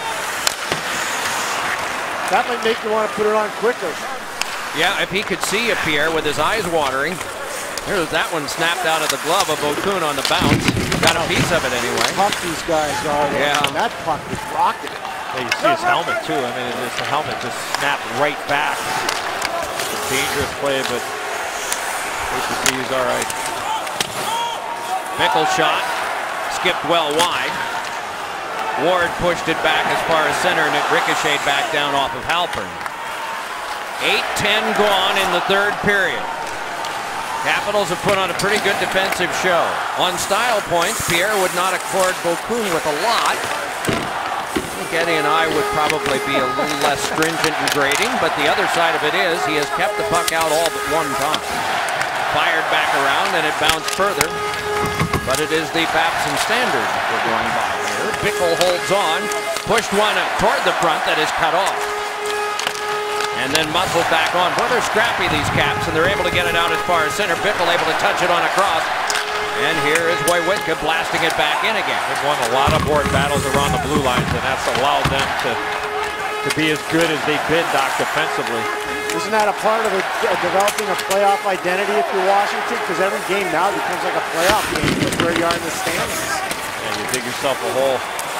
That might make you want to put it on quicker. Yeah, if he could see you, Pierre, with his eyes watering. Here's that one snapped out of the glove of Okun on the bounce. Got a piece of it anyway. Puck these guys are. Yeah. And that puck was rocking. Yeah, you see his helmet too. I mean, it's the helmet just snapped right back. It's a dangerous play, but H C is all right. Bickle shot, skipped well wide. Ward pushed it back as far as center, and it ricocheted back down off of Halpern. eight ten gone in the third period. Capitals have put on a pretty good defensive show. On style points, Pierre would not accord Okun with a lot. I think Eddie and I would probably be a little less stringent in grading, but the other side of it is he has kept the puck out all but one time. Fired back around and it bounced further, but it is the Babson standard we're going by here. Bickle holds on, pushed one up toward the front that is cut off. And then muscled back on. Boy, they're scrappy, these Caps, and they're able to get it out as far as center. Bickle able to touch it on across. And here is Wojciechowski blasting it back in again. They've won a lot of board battles around the blue lines, and that's allowed them to, to be as good as they've been, Doc, defensively. Isn't that a part of a, a developing a playoff identity if you're Washington? Because every game now becomes like a playoff game with where you are in the standings. And you dig yourself a hole.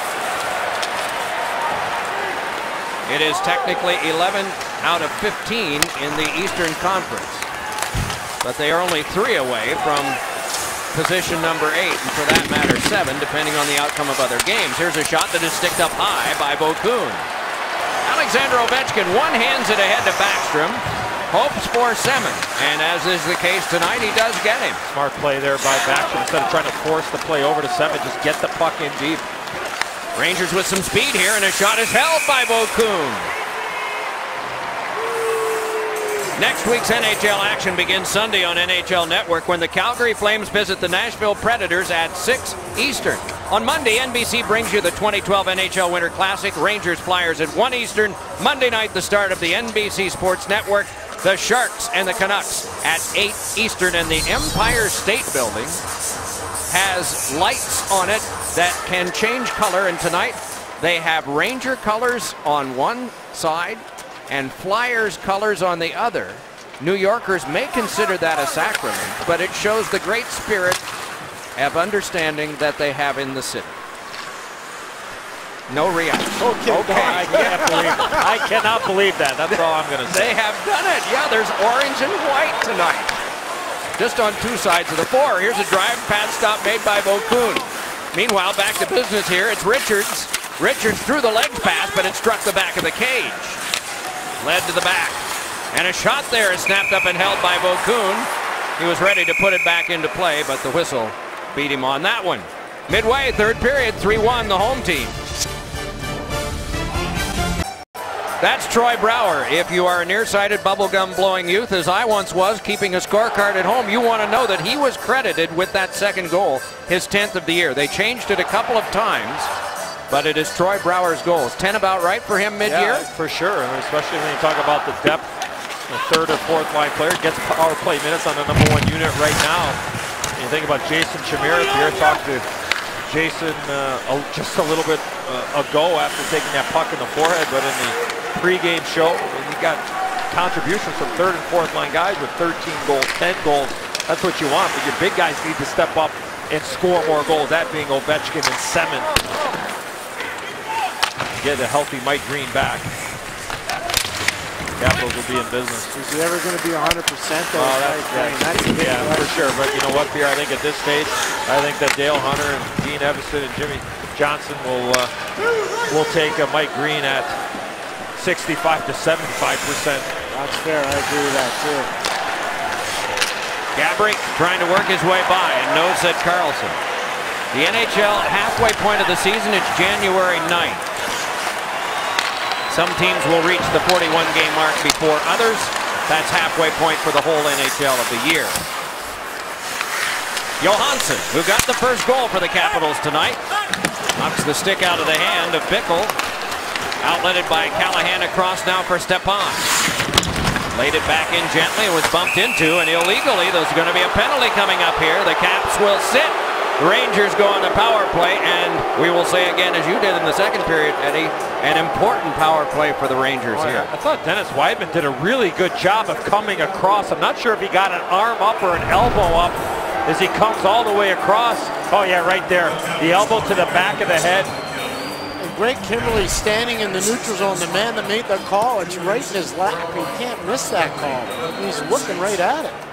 It is technically eleven out of fifteen in the Eastern Conference. But they are only three away from position number eight, and for that matter, seven, depending on the outcome of other games. Here's a shot that is sticked up high by Okun. Alexander Ovechkin one-hands it ahead to Backstrom. Hopes for Semin, and as is the case tonight, he does get him. Smart play there by Backstrom. Instead of trying to force the play over to Semin, just get the puck in deep. Rangers with some speed here, and a shot is held by Okun. Next week's N H L action begins Sunday on N H L Network when the Calgary Flames visit the Nashville Predators at six Eastern. On Monday, N B C brings you the twenty twelve N H L Winter Classic, Rangers Flyers at one Eastern. Monday night, the start of the N B C Sports Network, the Sharks and the Canucks at eight Eastern, and the Empire State Building has lights on it that can change color, and tonight they have Ranger colors on one side and Flyers colors on the other. New Yorkers may consider that a sacrilege, but it shows the great spirit of understanding that they have in the city. No reaction. Okay, okay. I can't believe it. I cannot believe that. That's all I'm going to say. They have done it. Yeah, there's orange and white tonight. Just on two sides of the floor. Here's a drive pad stop made by Okun. Meanwhile, back to business here. It's Richards. Richards threw the legs pass, but it struck the back of the cage. Led to the back. And a shot there is snapped up and held by Okun. He was ready to put it back into play, but the whistle beat him on that one. Midway, third period, three one, the home team. That's Troy Brouwer. If you are a nearsighted bubblegum-blowing youth, as I once was, keeping a scorecard at home, you want to know that he was credited with that second goal, his tenth of the year. They changed it a couple of times, but it is Troy Brouwer's goals. ten about right for him mid-year? Yeah, for sure, especially when you talk about the depth. The third or fourth line player gets power play minutes on the number one unit right now. And you think about Jason Chimera. Pierre talked to Jason uh, just a little bit uh, ago after taking that puck in the forehead, but in the pre-game show, he got contributions from third and fourth line guys with thirteen goals, ten goals. That's what you want, but your big guys need to step up and score more goals, that being Ovechkin and Semin. Get a healthy Mike Green back. Capitals will be in business. Is he ever going to be one hundred percent though? Oh, that's, I mean, that's a big yeah, question. for sure. But you know what, Pierre? I think at this stage, I think that Dale Hunter and Dean Evason and Jimmy Johnson will uh, will take uh, Mike Green at sixty-five to seventy-five percent. That's fair. I agree with that too. Gaborik trying to work his way by, and knows that Carlson. The N H L halfway point of the season is January ninth. Some teams will reach the forty-one game mark before others. That's halfway point for the whole N H L of the year. Johansson, who got the first goal for the Capitals tonight, knocks the stick out of the hand of Bickle. Outletted by Callahan across now for Stepan. Laid it back in gently and was bumped into, and illegally. There's going to be a penalty coming up here. The Caps will sit. The Rangers go on the power play, and we will say again, as you did in the second period, Eddie, an important power play for the Rangers oh, here. I thought Dennis Weidman did a really good job of coming across. I'm not sure if he got an arm up or an elbow up as he comes all the way across. Oh yeah, right there. The elbow to the back of the head. And Greg Kimberly standing in the neutral zone, the man that made the call, it's right in his lap. He can't miss that call. He's looking right at it.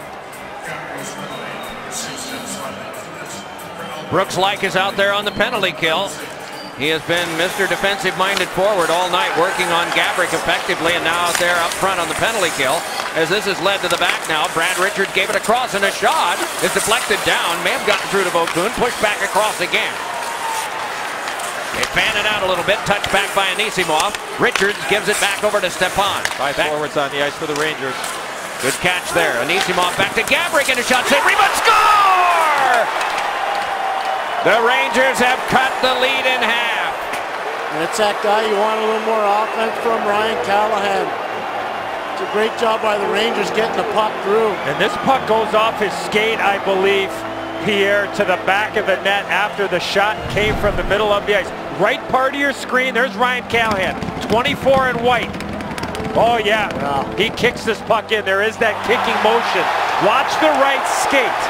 Brooks Laich is out there on the penalty kill. He has been Mister Defensive-minded forward all night, working on Gaborik effectively, and now out there up front on the penalty kill. As this is led to the back now, Brad Richards gave it across, and a shot is deflected down. May have gotten through to Vokoun, pushed back across again. They fan it out a little bit, touched back by Anisimov. Richards gives it back over to Stepan. Five back. Forwards on the ice for the Rangers. Good catch there. Anisimov back to Gaborik, and a shot save, rebound, score! The Rangers have cut the lead in half. And it's that guy you want a little more offense from, Ryan Callahan. It's a great job by the Rangers getting the puck through. And this puck goes off his skate, I believe, Pierre, to the back of the net after the shot came from the middle of the ice. Right part of your screen, there's Ryan Callahan, twenty-four in white. Oh yeah, wow. He kicks this puck in. There is that kicking motion. Watch the right skate.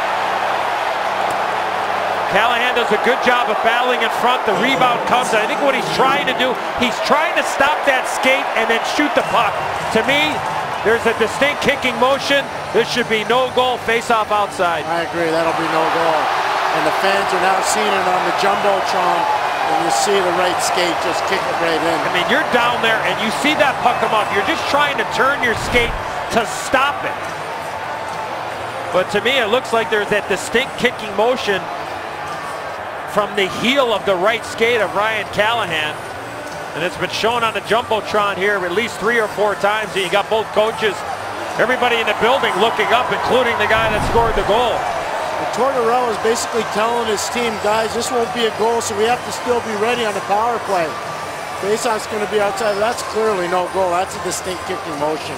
Callahan does a good job of battling in front. The rebound comes. I think what he's trying to do, he's trying to stop that skate and then shoot the puck. To me, there's a distinct kicking motion. This should be no goal, face-off outside. I agree, that'll be no goal. And the fans are now seeing it on the Jumbotron, and you see the right skate just kick it right in. I mean, you're down there and you see that puck come up. You're just trying to turn your skate to stop it. But to me, it looks like there's that distinct kicking motion from the heel of the right skate of Ryan Callahan. And it's been shown on the Jumbotron here at least three or four times. And you got both coaches, everybody in the building looking up, including the guy that scored the goal. And Tortorella is basically telling his team, guys, this won't be a goal, so we have to still be ready on the power play. Faceoff's going to be outside. That's clearly no goal. That's a distinct kicking motion.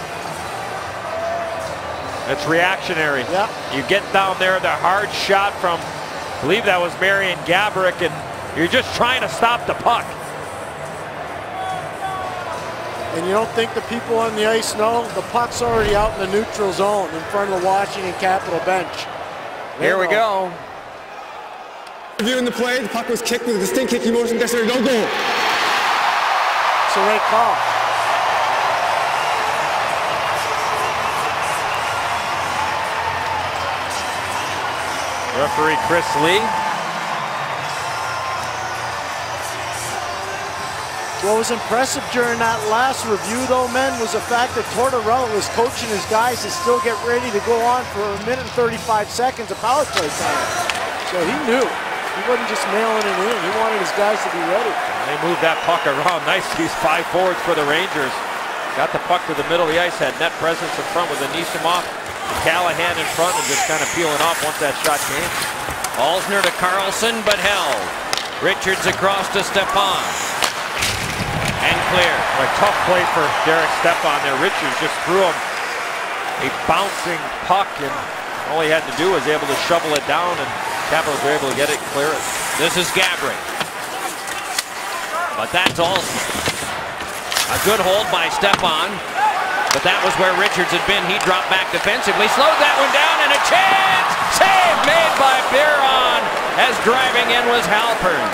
It's reactionary. Yep. You get down there, the hard shot from, I believe that was Marian Gaborik, and you're just trying to stop the puck. And you don't think the people on the ice know? The puck's already out in the neutral zone in front of the Washington Capitol bench. Here we go. Reviewing the play, the puck was kicked with a distinct kicking motion. That's no goal. It's the right call. Referee Chris Lee. What was impressive during that last review, though, men, was the fact that Tortorella was coaching his guys to still get ready to go on for a minute and thirty-five seconds of power play time. So he knew. He wasn't just mailing it in. He wanted his guys to be ready. And they moved that puck around. Nice, these five forwards for the Rangers. Got the puck to the middle of the ice, had net presence in front with Anisimov. Callahan in front and just kind of peeling off once that shot came. Alsner to Carlson, but held. Richards across to Stepan. And clear. A tough play for Derek Stepan there. Richards just threw him a bouncing puck, and all he had to do was able to shovel it down, and Capitals were able to get it, clear it. This is Gaborik. But that's Alsner. A good hold by Stepan. But that was where Richards had been. He dropped back defensively, slowed that one down, and a chance! Save made by Biron as driving in was Halpern.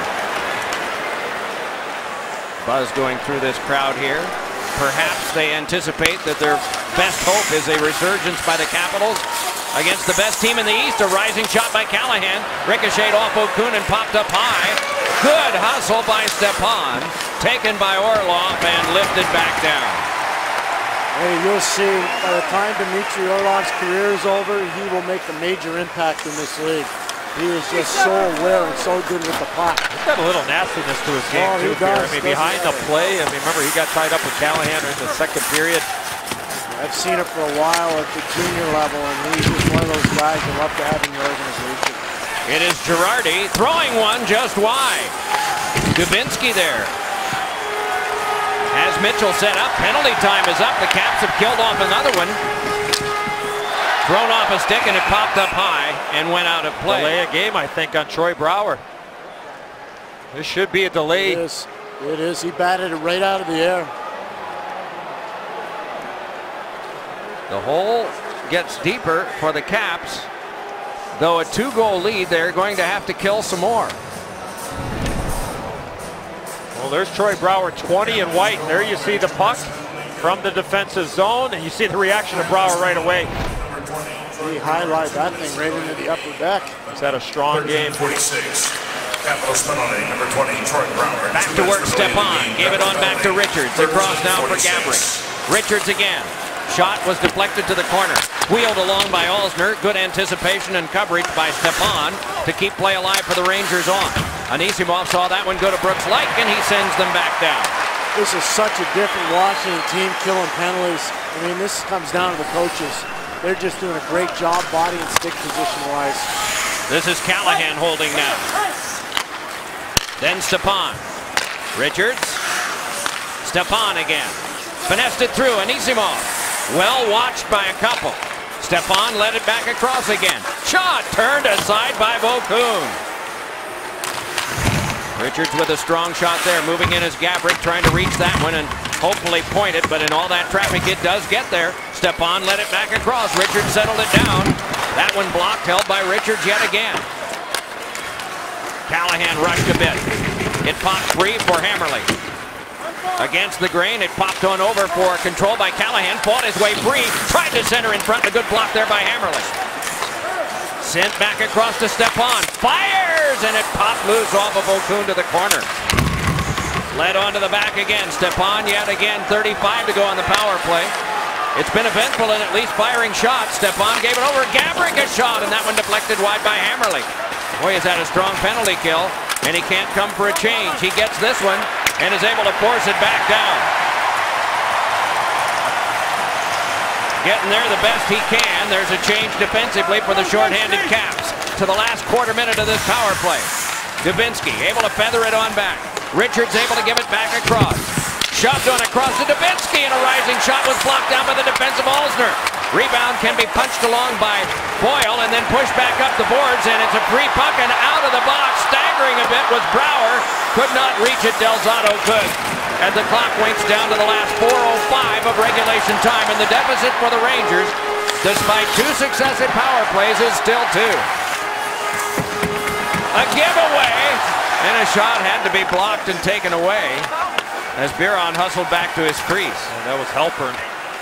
Buzz going through this crowd here. Perhaps they anticipate that their best hope is a resurgence by the Capitals against the best team in the East. A rising shot by Callahan. Ricocheted off Vokoun and popped up high. Good hustle by Stepan. Taken by Orlov and lifted back down. Hey, you'll see, by the time Dmitry Orlov's career is over, he will make a major impact in this league. He is just so aware and so good with the puck. He's got a little nastiness to his game, Oh, he too, Pierre. does, I mean, doesn't behind he? the play, I mean, remember, he got tied up with Callahan in the second period. I've seen it for a while at the junior level, and he's just one of those guys you love to have in your organization. It is Girardi throwing one just wide. Dubinsky there. As Mitchell set up, penalty time is up. The Caps have killed off another one. Thrown off a stick and it popped up high and went out of play. Delay a game, I think, on Troy Brouwer. This should be a delay. It is. It is. He batted it right out of the air. The hole gets deeper for the Caps. Though a two-goal lead, they're going to have to kill some more. Well, there's Troy Brouwer, twenty and White. There you see the puck from the defensive zone, and you see the reaction of Brouwer right away. He highlighted that thing right into the upper deck. He's had a strong game. forty-six. Capitals penalty, number twenty, Troy Brouwer. Back to work, Stepan. Gave it on back to Richards. Across now for Gabrick. Richards again. Shot was deflected to the corner. Wheeled along by Alsner. Good anticipation and coverage by Stepan to keep play alive for the Rangers on. Anisimov saw that one go to Brooks Laich, and he sends them back down. This is such a different Washington team killing penalties. I mean, this comes down to the coaches. They're just doing a great job body and stick position-wise. This is Callahan holding now. Then Stepan. Richards. Stepan again. Finessed it through. Anisimov. Well watched by a couple. Stepan led it back across again. Shot turned aside by Vokoun. Richards with a strong shot there. Moving in as Gabrick trying to reach that one and hopefully point it. But in all that traffic, it does get there. Stepan led it back across. Richards settled it down. That one blocked, held by Richards yet again. Callahan rushed a bit. It popped free for Hammerly. Against the grain, it popped on over for control by Callahan. Fought his way free. Tried to center in front. A good block there by Hammerly. Sent back across to Stepan. Fires! And it popped loose off of Vokoun to the corner. Led on to the back again. Stepan yet again. thirty-five to go on the power play. It's been eventful in at least firing shots. Stepan gave it over. Gabrick a shot, and that one deflected wide by Hammerly. Boy, he's had a strong penalty kill, and he can't come for a change. He gets this one and is able to force it back down. Getting there the best he can. There's a change defensively for the shorthanded Caps to the last quarter minute of this power play. Dubinsky able to feather it on back. Richards able to give it back across. Shoved on across to Dubinsky, and a rising shot was blocked down by the defensive Alsner. Rebound can be punched along by Boyle and then pushed back up the boards, and it's a free puck and out of the box. Staggering a bit was Brouwer. Could not reach it. Delzato could. As the clock winks down to the last four oh five of regulation time, and the deficit for the Rangers, despite two successive power plays, is still two. A giveaway, and a shot had to be blocked and taken away as Biron hustled back to his crease. And that was Halpern.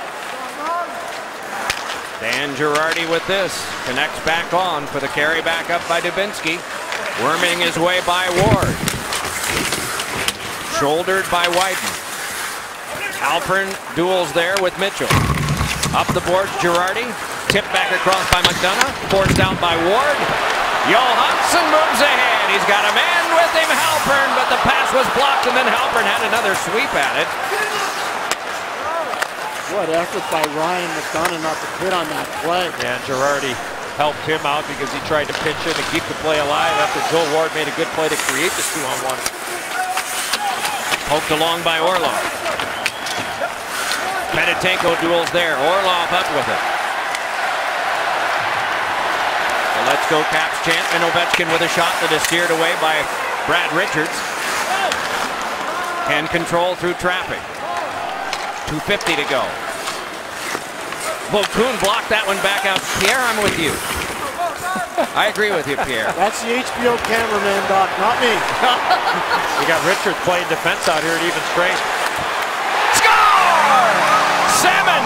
Dan Girardi with this. Connects back on for the carry back up by Dubinsky. Worming his way by Ward. Shouldered by Wyden. Halpern duels there with Mitchell. Up the boards, Girardi. Tipped back across by McDonough. Forced out by Ward. Johansson moves ahead. He's got a man with him, Halpern, but the pass was blocked, and then Halpern had another sweep at it. What effort by Ryan McDonough not to quit on that play. And Girardi helped him out because he tried to pitch in and keep the play alive after Joe Ward made a good play to create this two-on-one. Poked along by Orlov. Fedotenko duels there. Orlov up with it. The Let's Go Caps chant, and Ovechkin with a shot that is steered away by Brad Richards. Can control through traffic. two fifty to go. Vokoun blocked that one back out. Pierre, I'm with you. I agree with you, Pierre. That's the H B O cameraman, Doc, not me. You got Richards playing defense out here at even strength. Score! Seven!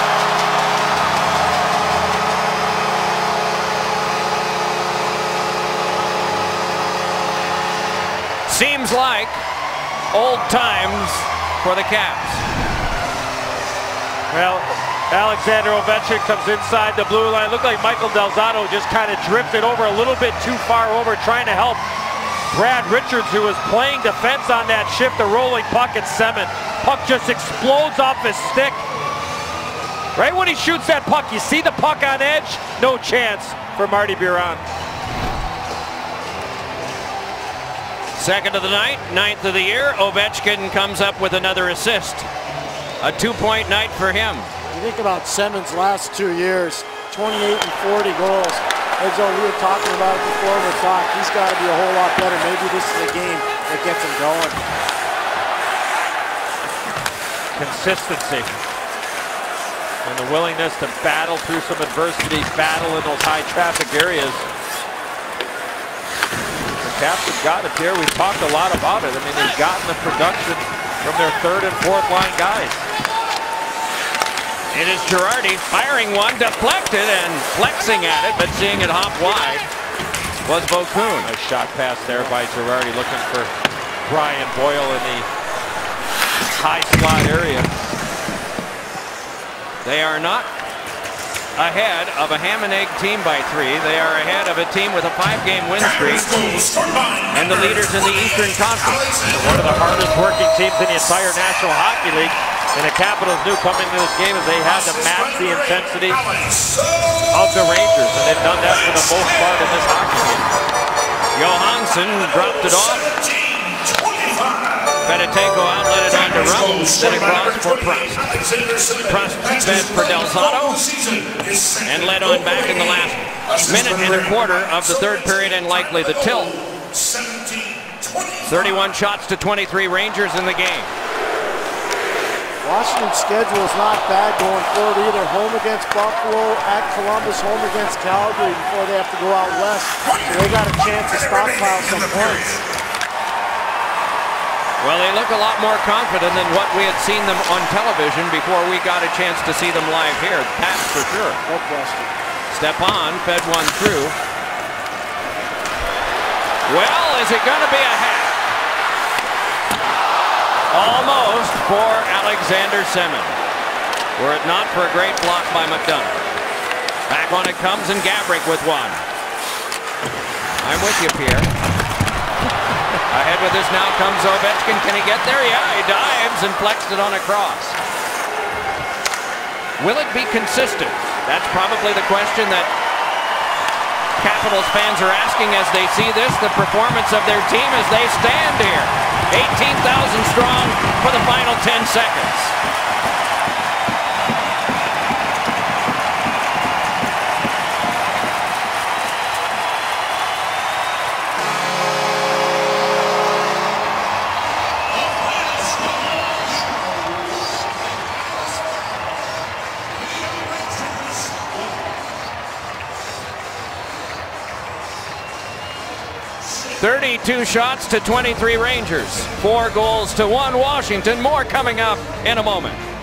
Seems like old times for the Caps. Well, Alexander Ovechkin comes inside the blue line. Looked like Michael Del Zotto just kind of drifted over a little bit too far over, trying to help Brad Richards, who was playing defense on that shift, the rolling puck at Semin. Puck just explodes off his stick. Right when he shoots that puck, you see the puck on edge, no chance for Marty Biron. Second of the night, ninth of the year, Ovechkin comes up with another assist. A two-point night for him. You think about Semin's last two years, twenty-eight and forty goals. As though we were talking about it before we talked, he's got to be a whole lot better. Maybe this is a game that gets him going. Consistency. And the willingness to battle through some adversities, battle in those high traffic areas. The Caps have got it there. We've talked a lot about it. I mean, they've gotten the production from their third and fourth line guys. It is Girardi firing one, deflected and flexing at it, but seeing it hop wide was Vokoun. Nice shot pass there by Girardi, looking for Brian Boyle in the high slot area. They are not ahead of a ham and egg team by three. They are ahead of a team with a five-game win streak and the leaders in the Eastern Conference. One of the hardest working teams in the entire National Hockey League. And the Capitals knew coming into this game is they had to match the intensity of the Rangers, and they've done that for the most part in this hockey game. Johansson dropped it off. Fedotenko outlet it on to Rum, then across for Prost. Prost fed for Del Zotto and led on back in the last minute and a quarter of the third period, and likely the tilt. thirty-one shots to twenty-three Rangers in the game. Washington's schedule is not bad going forward either. Home against Buffalo, at Columbus, home against Calgary before they have to go out west. So they got a chance to stockpile some points. Well, they look a lot more confident than what we had seen them on television before we got a chance to see them live here. That's for sure. No question. Stepan fed one through. Well, is it going to be a hat? Almost for Alexander Semin. Were it not for a great block by McDonough. Back on it comes, and Gaborik with one. I'm with you, Pierre. Ahead with this now comes Ovechkin. Can he get there? Yeah, he dives and flexed it on a cross. Will it be consistent? That's probably the question that Capitals fans are asking as they see this, the performance of their team as they stand here. eighteen thousand strong for the final ten seconds. thirty-two shots to twenty-three Rangers. Four goals to one Washington. More coming up in a moment.